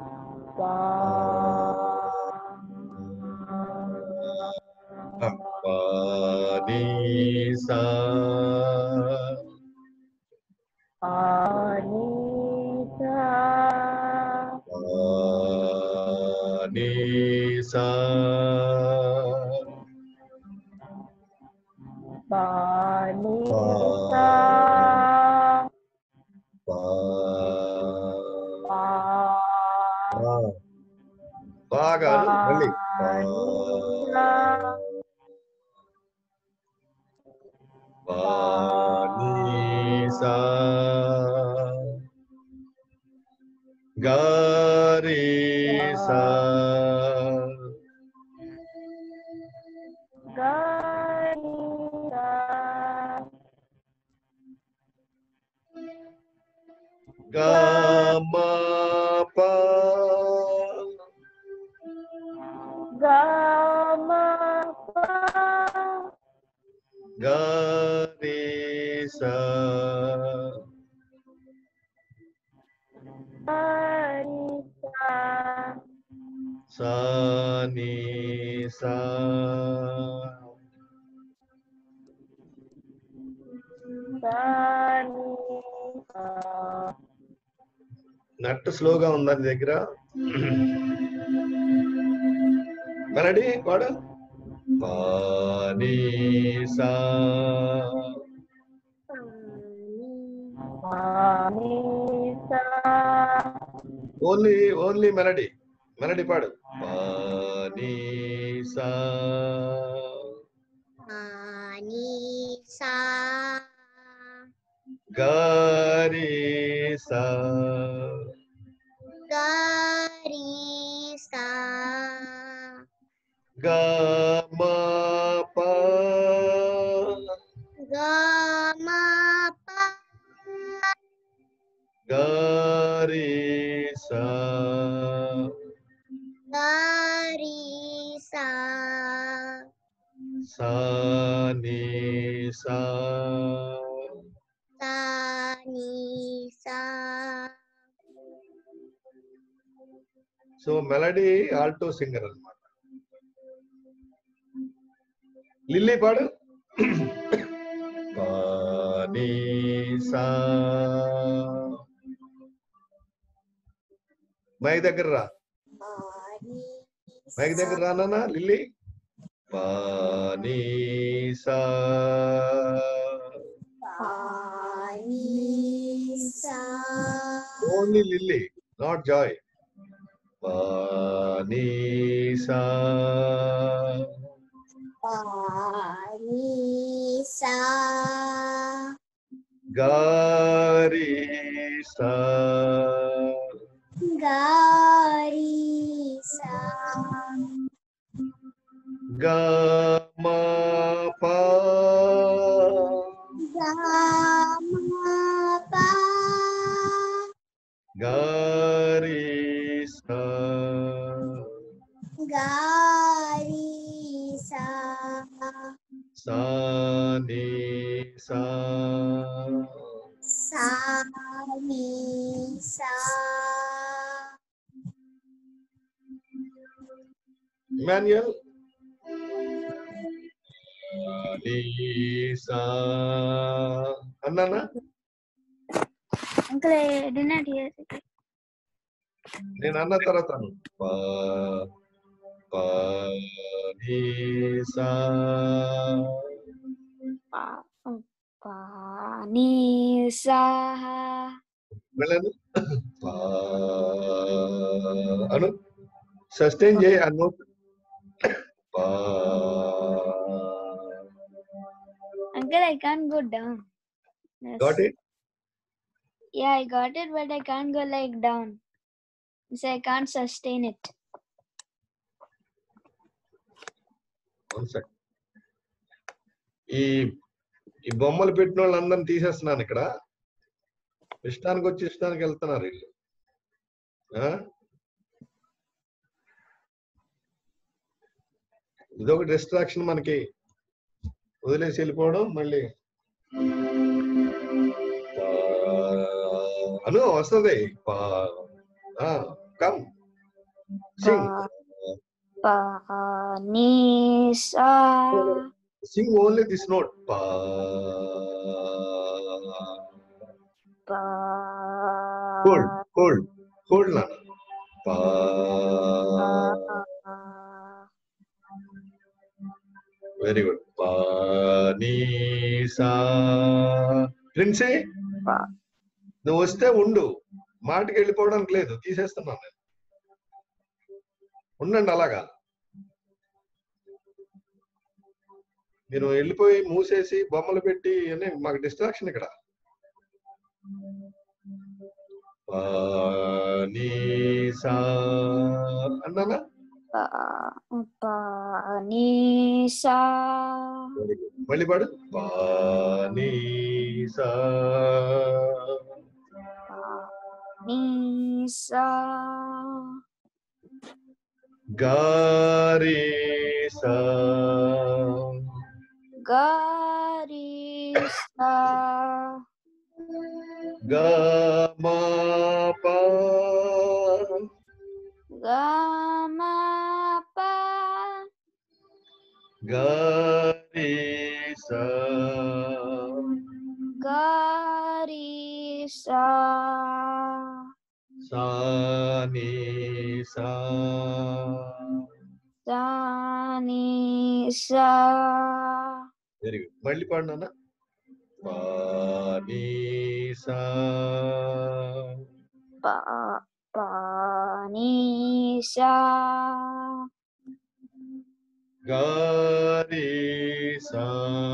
S4: పానీసా పానీసా బాగా మళ్ళీ పానీసా గారీసా Gama pa Gama pa Ganisa Ganisa Sanisa Sanisa నట్టు స్లోగా ఉందని దగ్గర. మెలడీ పాడు. పానీసా ఓన్లీ ఓన్లీ మెలడీ మెలడీ పాడు. పానీసా గారీసా
S1: Garisa
S4: Gama pa
S1: Gama pa
S4: Garisa
S1: Garisa
S4: Sanisa
S1: Sanisa.
S4: So Melody alto singer అన్నమాట. లిల్లీ పాడు. పానీసా మైక్ దగ్గర రా. మైక్ దగ్గర రానా లిల్లీ. పానీసా ఓన్లీ లిల్లీ, నాట్ జాయ్. పానీసా
S1: Parisa
S4: గారీసా
S1: Garisa
S4: గమా పా
S1: Gama pa
S4: గారీసా
S1: Garisa
S4: సానీసా
S1: Sanisa.
S4: Emmanuel. Lisa. Anna.
S1: Uncle, I did not hear it.
S4: నేను అన్న తర్వాత పా పా నీసా
S1: Panisa
S4: వెళ్ళను. పా అను సస్టైన్ చేయి అను. పా
S1: Uncle, I can't go down. Yes.
S4: Got it?
S1: Yeah, I got it, but I can't go like down. So I can't sustain it.
S4: One sec. ఈ ఈ బొమ్మలు పెట్టిన వాళ్ళందరినీ తీసేస్తున్నాను ఇక్కడ. ఇష్టానికి వచ్చి ఇష్టానికి వెళ్తున్నారు వీళ్ళు. ఇదొక డిస్ట్రాక్షన్ మనకి, వదిలేసి వెళ్ళిపోవడం. మళ్ళీ అను వస్తుంది. Come sing
S1: Pa ni sa.
S4: Sing only this note. పా
S1: Pa.
S4: హోల్డ్ హోల్డ్ హోల్డ్ నాన్న. పా వెరీ గుడ్. పా నీ సా. ప్రిన్సీ నువ్వు వస్తే ఉండు, మాటకి వెళ్ళిపోవడానికి లేదు, తీసేస్తున్నాను నేను. ఉండండి అలాగా. మీరు వెళ్ళిపోయి మూసేసి బొమ్మలు పెట్టి అని మాకు డిస్ట్రాక్షన్ ఇక్కడ. నీ సా అన్నానా?
S1: నీ సా.
S4: మళ్ళీ పాడు. పా నీ సా
S1: నీ సా.
S4: గారి సా
S1: గారి సా.
S4: గా మా పా
S1: గా మా పా.
S4: గారి సా
S1: గారి సా.
S4: సా నీ సా
S1: సా నీ సా.
S4: Very good. మళ్ళీ పాడు నాన్న. పా నీ సా
S1: పా పా నీ సా.
S4: గారి సా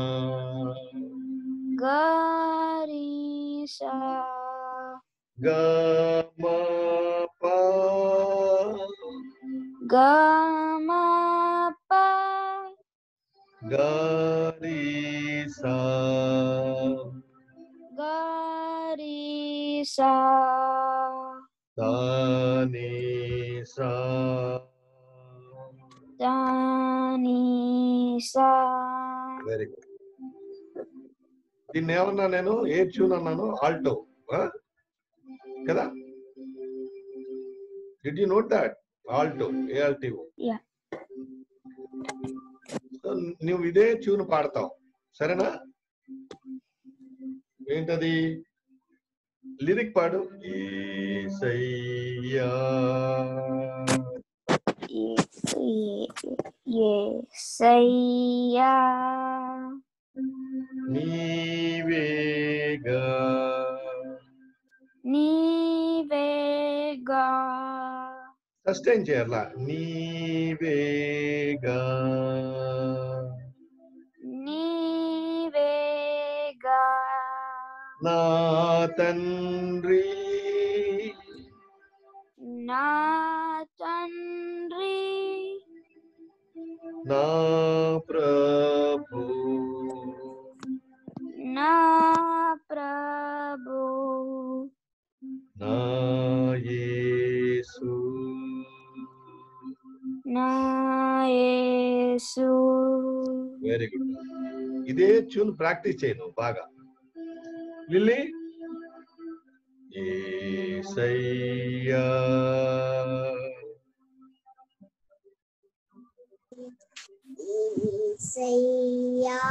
S1: గారి సా.
S4: గా మా పా
S1: గా మా పా.
S4: గారి సా
S1: గారి సా.
S4: సా నీ సా
S1: సా నీ సా.
S4: Very good. దీన్ని ఏమన్నా నేను ఏ ట్యూన్ అన్నాను? ఆల్టో కదా? Did you note that? Alto, A L T O.
S1: Yeah.
S4: నువ్వు ఇదే ట్యూన్ పాడతావు, సరేనా? ఏంటది? లిరిక్ పాడు. యేసయ్యా
S1: యేసయ్యా
S4: నీవేగా
S1: నీవేగా.
S4: సస్టైన్ చేయాలా? నీవేగా
S1: నీవేగా.
S4: నా తండ్రి
S1: నా తండ్రి.
S4: నా ప్రభు
S1: నా ప్రభు.
S4: నా యేసు
S1: నా యేసు.
S4: Very good. ఇదే ట్యూన్ ప్రాక్టీస్ చేయను బాగా. లిల్లీ. యేసయ్యా
S7: యేసయ్యా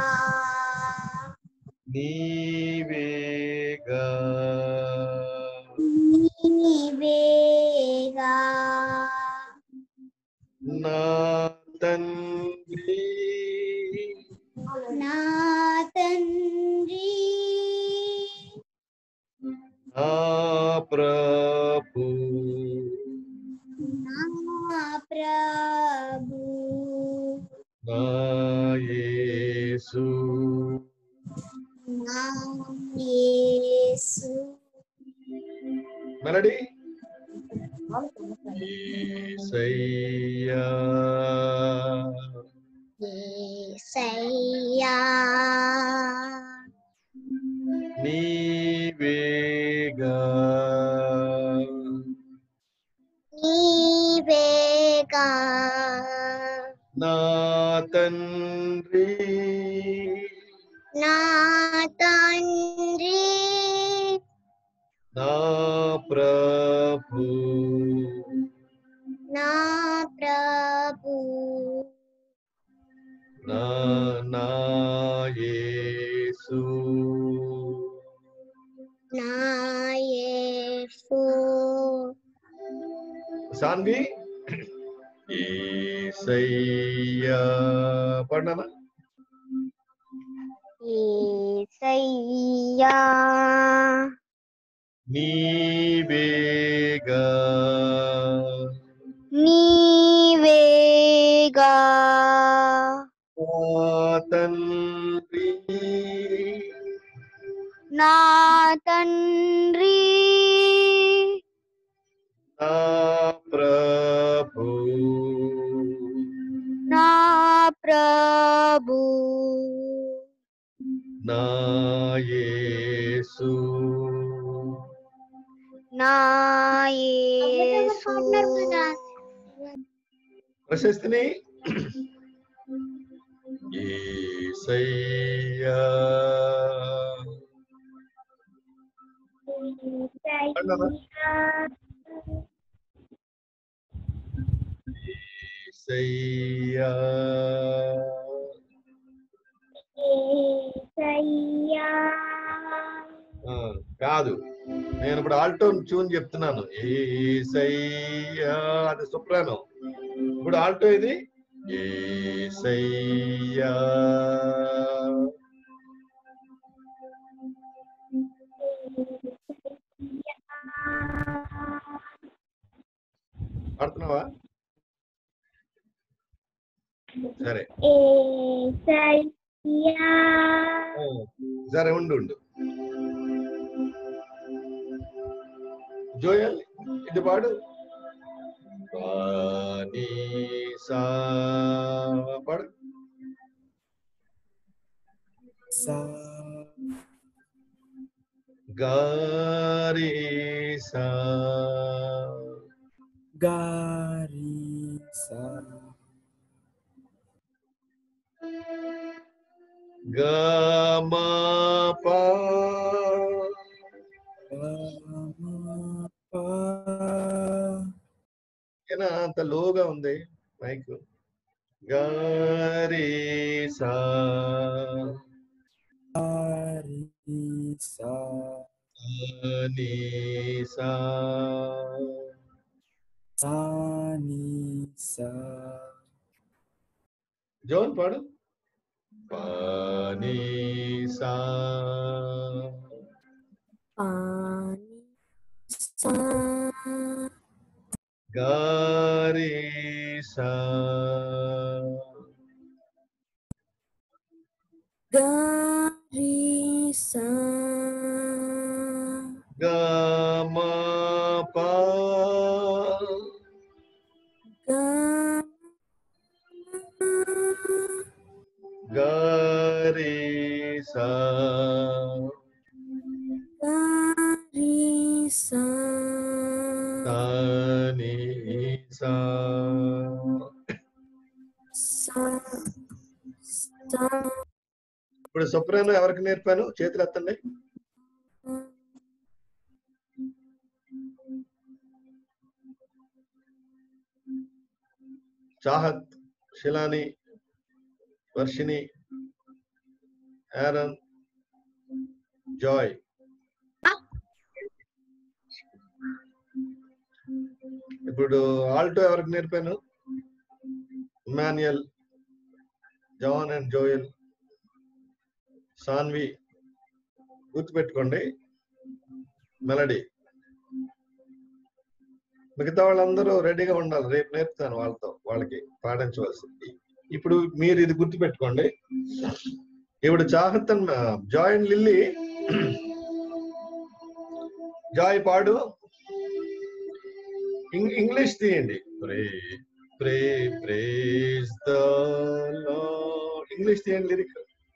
S4: నీవేగా
S7: నీవేగా.
S4: నా తండ్రి
S7: నా తండ్రి.
S4: నా ప్రభు
S7: నా ప్రభు.
S4: నా యేసు
S7: నా యేసు.
S4: మెలడీ. యేసయ్యా
S7: యేసయ్యా
S4: నీవేగా
S7: నీవేగా.
S4: నా నా ప్రభు
S7: నా ప్రభు
S4: నా నా యేసు
S7: నా యేసు
S4: సాన్వి యేసయ్యా పడనా
S7: యేసయ్యా
S4: నీవేగా
S7: నీవేగా
S4: నా తండ్రి
S7: నా తండ్రి
S4: నా ప్రభు
S7: నా ప్రభు
S4: నా యేసు
S7: నా యేసు
S4: ప్రశస్తిని యేసయ్యా యేసయ్యా ఆ, కాదు నేను ఇప్పుడు ఆల్టో ట్యూన్ చెప్తున్నాను యేసయ్యా అది సొప్రానో ఇప్పుడు ఆల్టో ఇది యేసయ్యా పాడుతున్నావా సరే ఆ, సరే ఉండు ఉండు జోయల్ ఇది పాడు పాని సా పాడు
S8: సా
S4: గారి సా
S8: గారి సా
S4: గమా పా
S8: పా
S4: ఏనా అంత లోగా ఉంది మైక్ గారి సా
S8: గారి సా
S4: ని సా
S8: సా ని సా
S4: జోన్ పాడు పాని సా
S9: పాని సా
S4: గారి సా
S9: గారి సా
S4: గమా పా
S9: గా
S4: గారి సా
S9: గారి సా
S4: తాని సా
S9: సా సా
S4: ఇప్పుడు సొప్రానో ఎవరికి నేర్పాను చేతులు ఎత్తండి చాహత్ శిలాని వర్షిని ఆరన్ జాయ్ ఇప్పుడు ఆల్టో ఎవరికి నేర్పాను Emmanuel John and Joel Saanvi గుర్తుపెట్టుకోండి మెలడీ మిగతా వాళ్ళందరూ రెడీగా ఉండాలి రేపు నేర్పుతాను వాళ్ళతో వాళ్ళకి పాటించవలసింది ఇప్పుడు మీరు ఇది గుర్తుపెట్టుకోండి ఇప్పుడు Chahat and Joy and Lily Joy పాడు ఇంగ్లీష్ తీయండి pray pray praise the Lord English తీయండి లిరిక్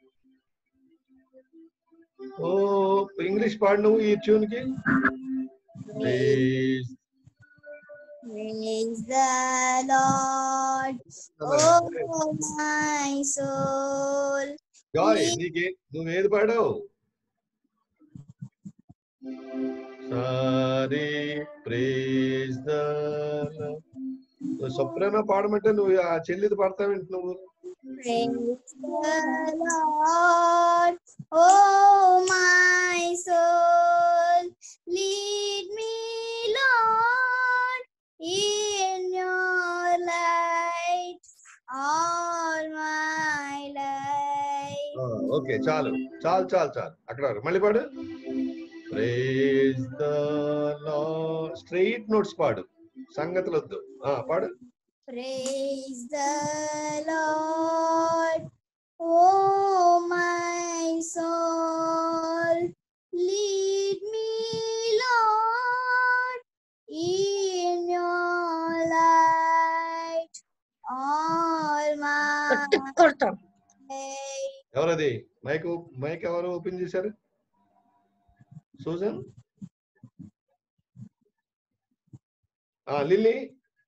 S4: ఓ ఇంగ్లీష్ పాడు నువ్వు ఈ ట్యూన్ కి praise
S7: Praise the Lord, oh my soul.
S4: Joy నీకే నువ్వు ఏది పాడావు సారీ ప్రేజ్ ద సొప్రానో పాడమంటే నువ్వు ఆ చెల్లిది పాడతావేంటి నువ్వు?
S7: Praise the Lord, oh my soul. Lead me, Lord, in your light all my life.
S4: Okay చాలు చాలు చాలు చాలు అక్కడ వరకు. మళ్ళీ పాడు. Praise the Lord. Straight notes పాడు, సంగతులు వద్దు. పాడు.
S7: Praise the Lord, oh my soul. Lead me, Lord, in your light all my days.
S4: ఎవరది? మైక్ మైక్ ఎవరు ఓపెన్ చేశారు? Susan, Lily.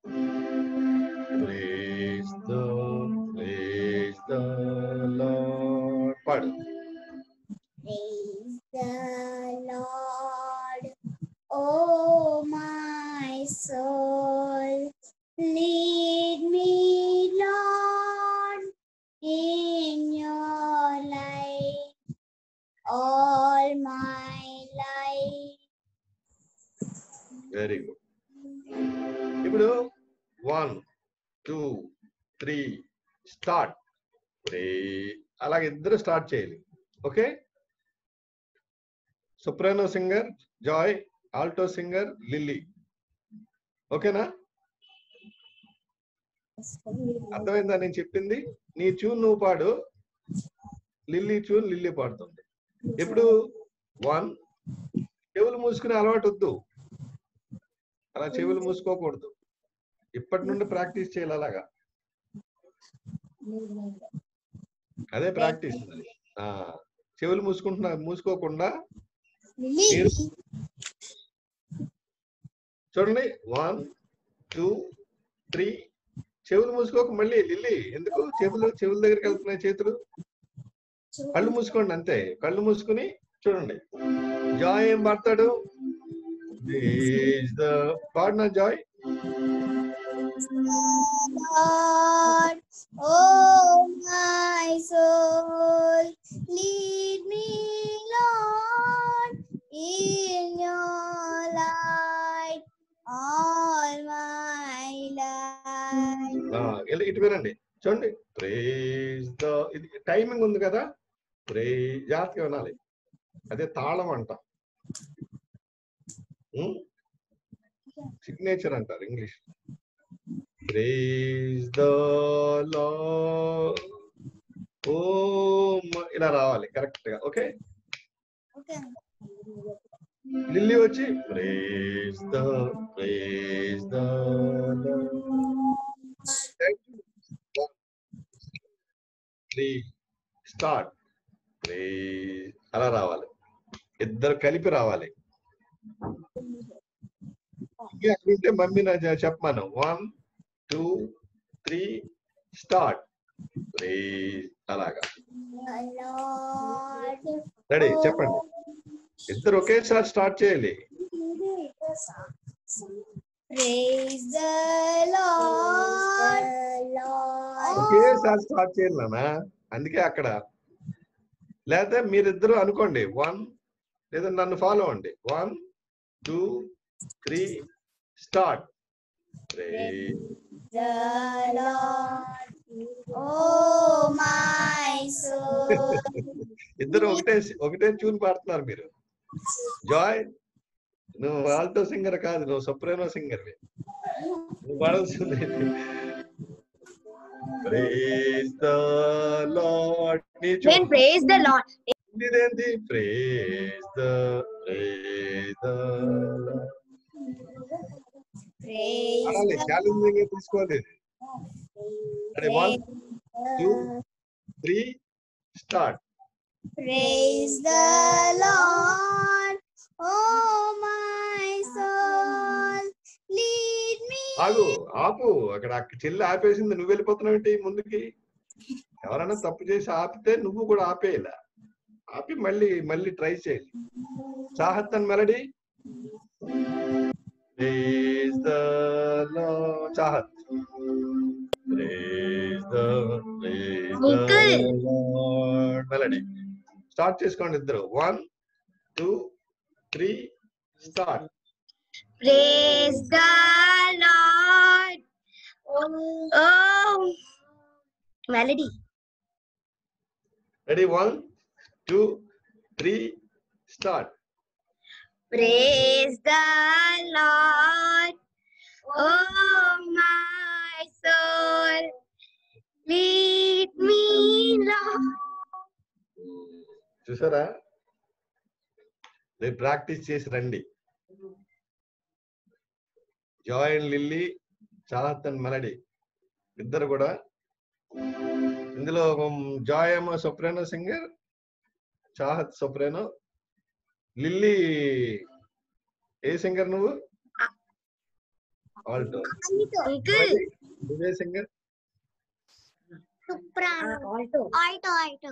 S4: Praise the, praise the Lord. పాడు.
S7: Praise the Lord, oh my soul. Lead me, Lord, in your light all my life.
S4: Very good. ఇప్పుడు one two three start. అలాగే ఇద్దరు start చేయాలి. Okay. Soprano singer Joy, alto singer Lily. ఓకేనా? అర్థమైందా నేను చెప్పింది? నీ ట్యూన్ నువ్వు పాడు, లిల్లీ ట్యూన్ లిల్లీ పాడుతుంది. ఇప్పుడు వన్, చెవులు మూసుకునే అలవాటు వద్దు, అలా చెవులు మూసుకోకూడదు. ఇప్పటి నుండి ప్రాక్టీస్ చేయాలి అలాగా. అదే ప్రాక్టీస్. చెవులు మూసుకుంటున్నా మూసుకోకుండా చూడండి. One two three. చెవులు మూసుకోక మళ్ళీ లిల్లీ ఎందుకు? చెవులు చెవుల దగ్గరికి వెళ్తున్నాయి చేతులు. కళ్ళు మూసుకోండి అంతే. కళ్ళు మూసుకుని చూడండి. జాయ్ ఏం పాడతాడు? పాడిన Joy.
S7: Lord, oh my soul, lead me, Lord, in your light all my life.
S4: ఇటు వినండి చూడండి. ప్రేజ్ ద, ఇది టైమింగ్ ఉంది కదా, ప్రేజ్ జాగ్రత్తగా వినాలి. అదే తాళం అంట, సిగ్నేచర్ అంటారు English. Praise the Lord, oh ఇలా రావాలి కరెక్ట్ గా. ఓకే. లిల్లీ వచ్చి praise the, praise the start. అలా రావాలి, ఇద్దరు కలిపి రావాలి. అక్కడుంటే మమ్మీ నా చెప్పమాను. One two three start. అలాగా రెడీ? చెప్పండి. ఇద్దరు ఒకేసారి స్టార్ట్ చేయాలి. ఒకేసారి స్టార్ట్ చేయాలి నాన్న. అందుకే అక్కడ. లేకపోతే మీరిద్దరు అనుకోండి. వన్, లేదా నన్ను ఫాలో అవ్వండి. One two three start. ఇద్దరు ఒకటే ఒకటే ట్యూన్ పాడుతున్నారు మీరు. జాయ్, నువ్వు ఆల్టో సింగర్ కాదు, నువ్వు సోప్రానో సింగర్. నువ్వు పాడాల్సింది praise the Lord.
S1: Praise the Lord
S4: ఇదేంటి? ప్రైజ్ ద, ప్రైజ్ ద అనాలి. ఛాలెంజింగ్ తీసుకోవాలి. One two three start.
S7: Praise the Lord, oh my soul, lead me.
S4: ఆగు, ఆపు. అక్కడ చెల్లి ఆపేసింది, నువ్వు వెళ్ళిపోతున్నావు ఏంటి ముందుకి? ఎవరైనా తప్పు చేసి ఆపితే నువ్వు కూడా ఆపేయాల. ఆపి మళ్ళీ మళ్ళీ ట్రై చేయాలి. Chahat and Melody. Praise the Lord. Chahat. Praise the, praise the Lord. Melody. Start చేసుకోండి ఇద్దరు. One, two, three, start.
S1: Praise the Lord. Oh, melody.
S4: Ready? One, two, three, start.
S1: Praise the Lord. Oh, my soul. Lead me, Lord.
S4: చూసారా? రేపు practice చేసి రండి. Joy and Lily, Chahat and Melody ఇద్దరు కూడా. ఇందులో Joy ఏమో soprano singer, Chahat soprano. Lily ఏ singer నువ్వు? ఆల్టో.
S1: Uncle.
S4: నువ్వే singer?
S7: Soprano.
S1: Alto.
S7: Alto, alto.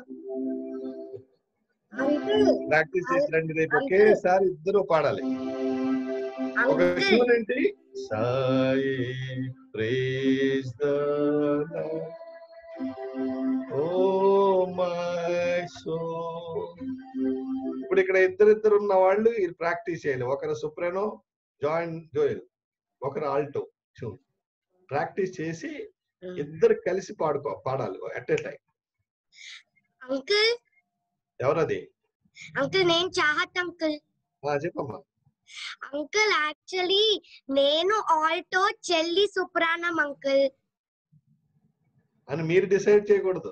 S1: Uncle.
S4: Practice చేసి రండి రేపు. ఒకేసారి ఇద్దరు పాడాలి. ఒక ట్యూన్ ఏంటి? Sai praise the Lord oh my soul. ఇప్పుడు ఇక్కడ ఇద్దరిద్దరు ఉన్న వాళ్ళు ఇది ప్రాక్టీస్ చేయాలి. ఒకరు సోప్రానో, జాయిన్ జోయల్, ఒకరు ఆల్టో ట్యూన్. ప్రాక్టీస్ చేసి ఇద్దరు కలిసి పాడుకో పాడాలి అట్ ఏ టైం.
S1: Uncle.
S4: ఎవరది?
S1: Uncle, నేను చాహత్ అంకుల్.
S4: చెప్పమ్మా.
S1: అంకుల్ యాక్చువల్లీ నేను ఆల్టో, చెల్లి సోప్రానం అంకుల్
S4: అని మీరు డిసైడ్ చేయకూడదు.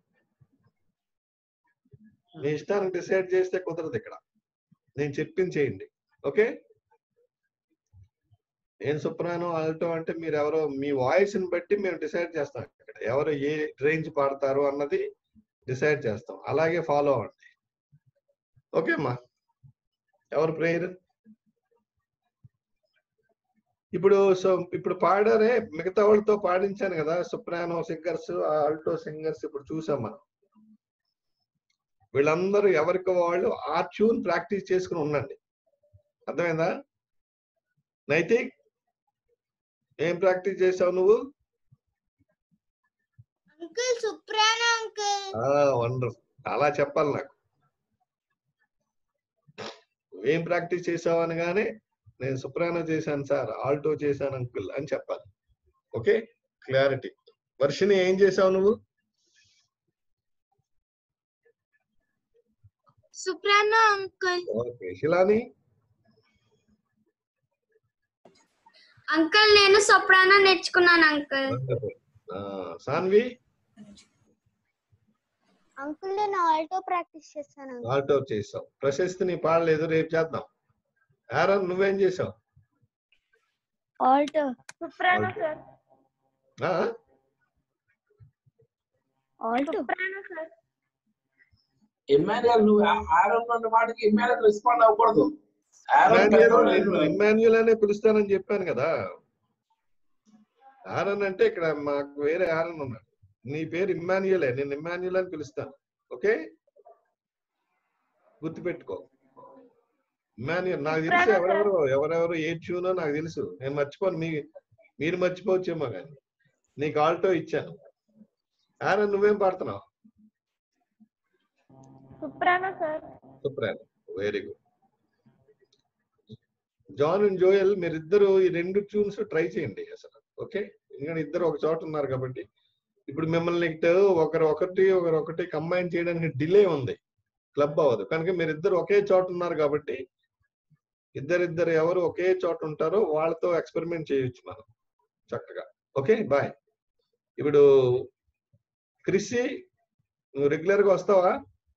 S4: మీ ఇష్టానికి డిసైడ్ చేస్తే కుదరదు ఇక్కడ. నేను చెప్పింది చేయండి. ఓకే? నేను సోప్రానో, ఆల్టో అంటే మీరు ఎవరో మీ వాయిస్ ని బట్టి మేము డిసైడ్ చేస్తాం. ఇక్కడ ఎవరు ఏ రేంజ్ పాడతారు అన్నది డిసైడ్ చేస్తాం. అలాగే ఫాలో అవ్వండి. ఓకే అమ్మా? ఎవరు ప్రేయర్? ఇప్పుడు సో ఇప్పుడు పాడారే, మిగతా వాళ్ళతో పాడించాను కదా, సోప్రానో సింగర్స్, ఆల్టో సింగర్స్. ఇప్పుడు చూసాం మనం. వీళ్ళందరూ ఎవరికి వాళ్ళు ఆ ట్యూన్ ప్రాక్టీస్ చేసుకుని ఉండండి. అర్థమైందా? నైతిక్, ఏం ప్రాక్టీస్ చేసావు నువ్వు?
S7: Uncle, soprano, uncle.
S4: వండర్ఫుల్. అలా చెప్పాలి నాకు. ఏం ప్రాక్టీస్ చేసావు అనగానే నేను సోప్రానో చేశాను సార్, ఆల్టో చేశాను అంకుల్ అని చెప్పాలి. ఓకే? క్లారిటీ. వర్షిని ఏం చేసావు నువ్వు?
S1: Soprano uncle.
S4: Okay. Shilani?
S1: Uncle నేను సోప్రానో నేర్చుకున్నాను అంకుల్.
S4: వండర్ఫుల్. సాన్వి?
S7: Uncle, నేను ఆల్టో ప్రాక్టీస్ చేస్తాను.
S4: ఆల్టో చేసావు. ప్రశస్తి నీ పాడలేదు, రేపు చేద్దాం. ఆరన్ నువ్వేం చేసావు?
S7: Alto.
S3: Soprano, sir.
S7: Alto.
S3: Soprano, sir.
S2: Emmanuel, నువ్వు ఆరోన్ అన్న మాటకి ఇమ్మాన్యుయల్ రెస్పాండ్ అవ్వకూడదు.
S4: ఇమ్మాన్యుయల్ అనే పిలుస్తానని చెప్పాను కదా. ఆరన్ అంటే ఇక్కడ మాకు వేరే ఆరన్ ఉన్నాడు. నీ పేరు ఇమ్మాన్యుయలే, నేను ఇమ్మాన్యుయల్ అని పిలుస్తాను. ఓకే? గుర్తుపెట్టుకో. ఇమ్మాన్యుయల్ నాకు తెలుసు. ఎవరెవరు ఎవరెవరు ఏ ట్యూనో నాకు తెలుసు. నేను మర్చిపోను. మీ మీరు మర్చిపోవచ్చేమో కానీ నీకు ఆల్టో ఇచ్చాను. ఆరన్ నువ్వేం పాడుతున్నావు?
S3: Soprano, sir.
S4: Super, very good. John and Joel మీరిద్దరు ఈ రెండు ట్యూన్స్ ట్రై చేయండి అసలు. ఓకే? ఎందుకంటే ఇద్దరు ఒక చోట ఉన్నారు కాబట్టి. ఇప్పుడు మిమ్మల్ని ఒకరు ఒకటి ఒకరు ఒకటి కంబైన్ చేయడానికి డిలే ఉంది, క్లబ్ అవ్వదు. కనుక మీరిద్దరు ఒకే చోట ఉన్నారు కాబట్టి ఇద్దరిద్దరు ఎవరు ఒకే చోట ఉంటారో వాళ్ళతో ఎక్స్పెరిమెంట్ చేయొచ్చు మనం చక్కగా. ఓకే? బాయ్. ఇప్పుడు క్రిషి, నువ్వు రెగ్యులర్ గా వస్తావా?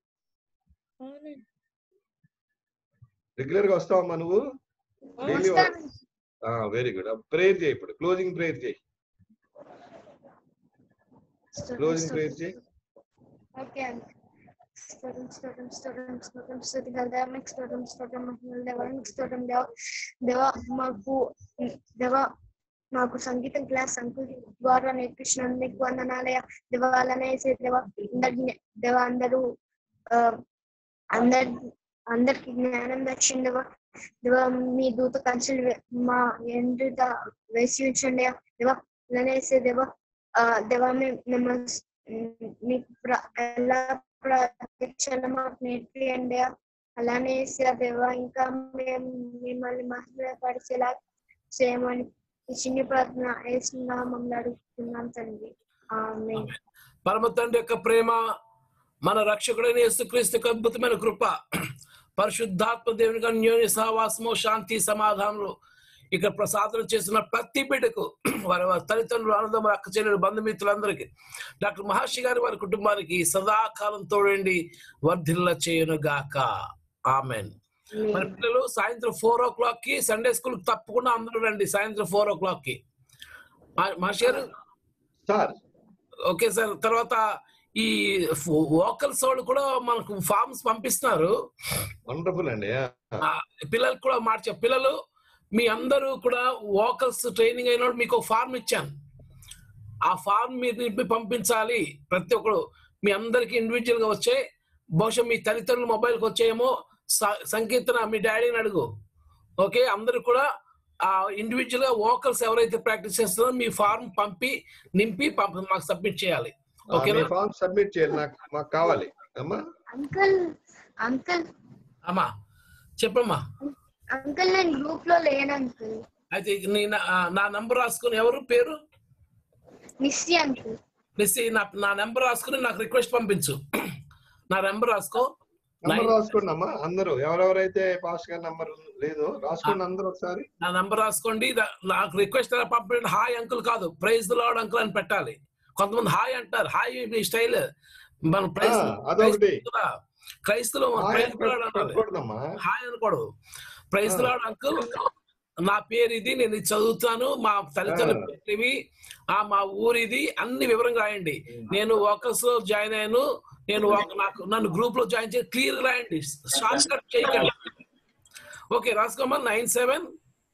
S4: రెగ్యులర్ గా వస్తావమ్మా నువ్వు? డైలీ? Very good. ప్రేయర్ చేయి. ఇప్పుడు క్లోజింగ్ ప్రేయర్ చేయి. క్లోజింగ్ ప్రేయర్ చేయి.
S7: ఓకే. స్తోత్రం స్తోత్రం స్తోత్రం స్తోత్రం స్తుతిగల దేవా, మీకు స్తోత్రం స్తోత్రం మహిమల దేవా, మీకు స్తోత్రం దేవా. దేవా మాకు దేవా మాకు సంగీతం క్లాస్ అంకుల్ ద్వారా నేర్పించినందుకు మీకు వందనాలయ దేవా. అలానే దేవా అందరి దేవా అందరూ అందరి అందరికి జ్ఞానం దక్షిణ దేవా. దేవా మీ దూత కంచెలు మా ఎండుట వేసి ఉంచండి దేవా. అలానే దేవా దేవా మేము మీకు ఎలా ప్రత్యక్షలు మాకు నేర్పియండి. అలానే దేవా ఇంకా మేము మిమ్మల్ని మహిళపరిచేలా చేయమని ఈ చిన్న ప్రార్థన యేసునామములో అడుగుతున్నాం తండ్రి. ఆమేన్.
S2: పరమ తండ్రి యొక్క ప్రేమ, మన రక్షకుడైన యేసుక్రీస్తు యొక్క అద్భుతమైన కృప, పరిశుద్ధాత్మ దేవుని యొక్క అన్యోన్య సహవాసము, శాంతి, సమాధానంలో ఇక్కడ ప్రసాదన చేసిన ప్రతి బిడ్డకు, వారి వారి తల్లిదండ్రులు, అన్నదమ్ములు, అక్క చెల్లెలు, బంధుమిత్రులందరికీ, డాక్టర్ మహర్షి గారి వారి కుటుంబానికి సదాకాలం తోడండి వర్ధిల్ల చేయును గాక. ఆమెన్. మరి పిల్లలు సాయంత్రం ఫోర్ ఓ క్లాక్ కి సండే స్కూల్ తప్పకుండా అందరూ రండి. సాయంత్రం ఫోర్ ఓ క్లాక్ కి మహర్షి గారు. Okay sir. తర్వాత ఈ వోకల్స్ వాళ్ళు కూడా మనకు ఫార్మ్స్ పంపిస్తున్నారు.
S4: వండర్ఫుల్ అండి.
S2: పిల్లలకు కూడా మాట పిల్లలు మీ అందరూ కూడా వోకల్స్ ట్రైనింగ్ అయిన మీకు ఒక ఫార్మ్ ఇచ్చాను. ఆ ఫార్మ్ మీరు పంపించాలి. ప్రతి ఒక్కరు మీ అందరికి ఇండివిజువల్ గా వచ్చే, బహుశా మీ తల్లిదండ్రులు మొబైల్కి వచ్చేయేమో, సంకీర్తన మీ డాడీని అడుగు. ఓకే, అందరూ కూడా ఆ ఇండివిజువల్ గా వోకల్స్ ఎవరైతే ప్రాక్టీస్ చేస్తున్నారో మీ ఫార్మ్ పంపి నింపి మాకు సబ్మిట్ చేయాలి. ఓకేనా?
S4: ఫార్మ్ సబ్మిట్ చేయాలి, నాకు మాకు కావాలి. అమ్మా
S7: అంకుల్ అంకుల్
S2: అమ్మా చెప్పమ్మా.
S7: అంకుల్ నేను గ్రూప్ లో లేను అంకుల్.
S2: అయితే నా నంబర్ రాసుకుని, ఎవరు పేరు?
S7: నిస్సి అంకుల్.
S2: నిస్సి, నా నెంబర్ రాసుకుని నాకు రిక్వెస్ట్ పంపించు. నా నెంబర్ రాసుకో.
S4: నంబర్ రాసుకోండి అమ్మా అందరూ, ఎవరెవరైతే పాస్ గారి నంబర్ లేదు రాసుకోండి అందరూ ఒకసారి.
S2: నా నంబర్ రాసుకోండి. నాకు రిక్వెస్ట్ ఎలా పంపండి. హాయ్ అంకుల్ కాదు, ప్రైజ్ ది లార్డ్ అంకుల్ అని పెట్టాలి. కొంతమంది హాయ్ అంటారు, హాయ్ మీ స్టైల్. మనం ప్రైజ్ క్రైస్తవులు హాయ్ అనకూడదు. ప్రైజ్ ది లార్డ్ అంకుల్, నా పేరు ఇది, నేను ఇది చదువుతాను, మా తల్లిదండ్రులు ఇవి, ఆ మా ఊరు ఇది, అన్ని వివరంగా రాయండి. నేను వోకల్స్ లో జాయిన్ అయ్యాను, నేను నాకు నన్ను గ్రూప్ లో జాయిన్ చేసి క్లియర్ రాయండి, షార్ట్ కట్ చేయకండి. ఓకే రాసుకోమా. Nine seven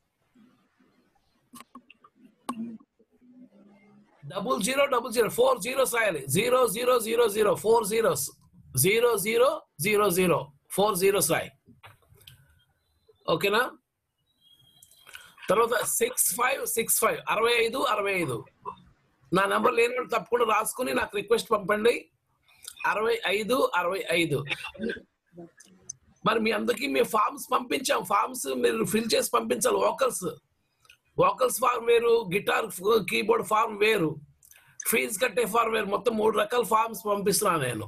S2: double zero double zero four zeros రాయాలి. Zero zero zero zero four zeros zero zero zero zero four zeros రాయి. ఓకేనా? తర్వాత సిక్స్ ఫైవ్ సిక్స్ ఫైవ్ అరవై ఐదు అరవై ఐదు నా నెంబర్ లేని వాళ్ళు తప్పకుండా రాసుకుని నాకు రిక్వెస్ట్ పంపండి. అరవై ఐదు అరవై ఐదు. మరి మీ అందరికి మేము ఫార్మ్స్ పంపించాం. ఫార్మ్స్ మీరు ఫిల్ చేసి పంపించాలి. వోకల్స్ వోకల్స్ ఫార్మ్ వేరు, గిటార్ కీబోర్డ్ ఫార్మ్ వేరు, ఫీజు కట్టే ఫార్మ్ వేరు. మొత్తం మూడు రకాల ఫార్మ్స్ పంపిస్తున్నాను నేను.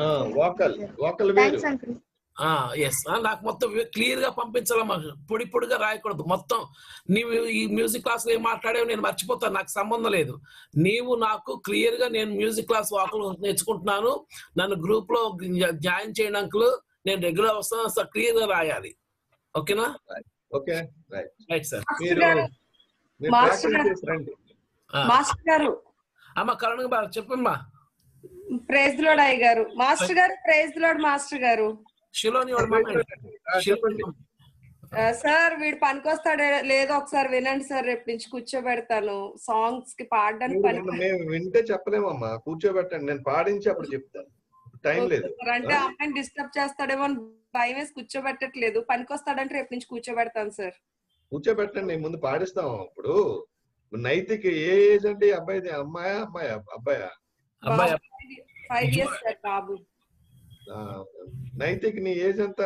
S2: ఎస్, నాకు మొత్తం క్లియర్ గా పంపించాలమ్మా. పొడి పొడిగా రాయకూడదు. మొత్తం నీవు ఈ మ్యూజిక్ క్లాస్ లో ఏం మాట్లాడేవి నేను మర్చిపోతాను, నాకు సంబంధం లేదు. నీవు నాకు క్లియర్ గా నేను మ్యూజిక్ క్లాస్ వాకలు నేర్చుకుంటున్నాను, నన్ను గ్రూప్ లో జాయిన్ చేయడం అంకుల్, నేను రెగ్యులర్ వస్తాను, క్లియర్ గా రాయాలి. ఓకేనా?
S4: Okay
S2: right sir.
S10: మాస్టర్ గారు
S2: అమ్మా కరుణ గారు చెప్పమ్మా.
S10: ప్రైజ్ ది లార్డ్ అయ్య గారు. మాస్టర్ గారు ప్రైజ్ ది లార్డ్ మాస్టర్ గారు. సార్ వీడు పనికొస్తాడే లేదో ఒకసారి వినండి సార్, రేపు నుంచి కూర్చోబెడతాను సాంగ్స్ కి పాడడానికి.
S4: మేము వింటే చెప్పలేమమ్మా, కూర్చోబెట్టండి, నేను పాడించి అప్పుడు చెప్తాను. టైం లేదు
S10: అంటే అమ్మాయిని డిస్టర్బ్ చేస్తాడేమో భయం వేసి కూర్చోబెట్టట్లేదు. పనికొస్తాడంటే రేపు నుంచి కూర్చోబెడతాను సార్.
S4: కూర్చోబెట్టండి, ముందు పాడిస్తాం. ఇప్పుడు నైతిక్ ఏ ఏజ్ అంటే అబ్బాయిది? అమ్మాయా అమ్మాయా? అబ్బాయా?
S10: ఫైవ్ ఇయర్స్ సార్ బాబు.
S4: నైతిక్ నీ ఏజ్ ఎంత?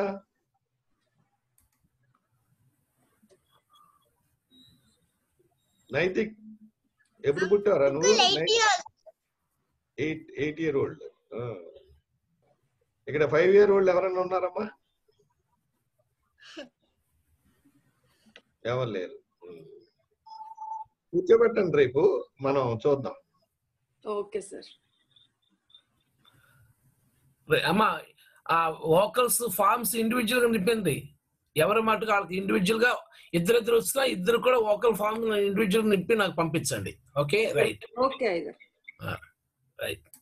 S4: నైతిక్ ఎప్పుడు పుట్టారా నువ్వు? Eight eight year old. ఇక్కడ ఫైవ్ ఇయర్ ఓల్డ్ ఎవరన్నా ఉన్నారమ్మా? ఎవరు లేరు. కూర్చోబెట్టండి, రేపు మనం చూద్దాం.
S10: Okay sir.
S2: అమ్మా ఆ వోకల్స్ ఫార్మ్స్ ఇండివిజువల్ గా నింపింది. ఎవరి మటుకు వాళ్ళకి ఇండివిజువల్ గా ఇద్దరు ఇద్దరు వచ్చినా ఇద్దరు కూడా వోకల్ ఫార్మ్ ఇండివిజువల్ నింపి నాకు పంపించండి. Okay right.
S10: Okay
S2: right.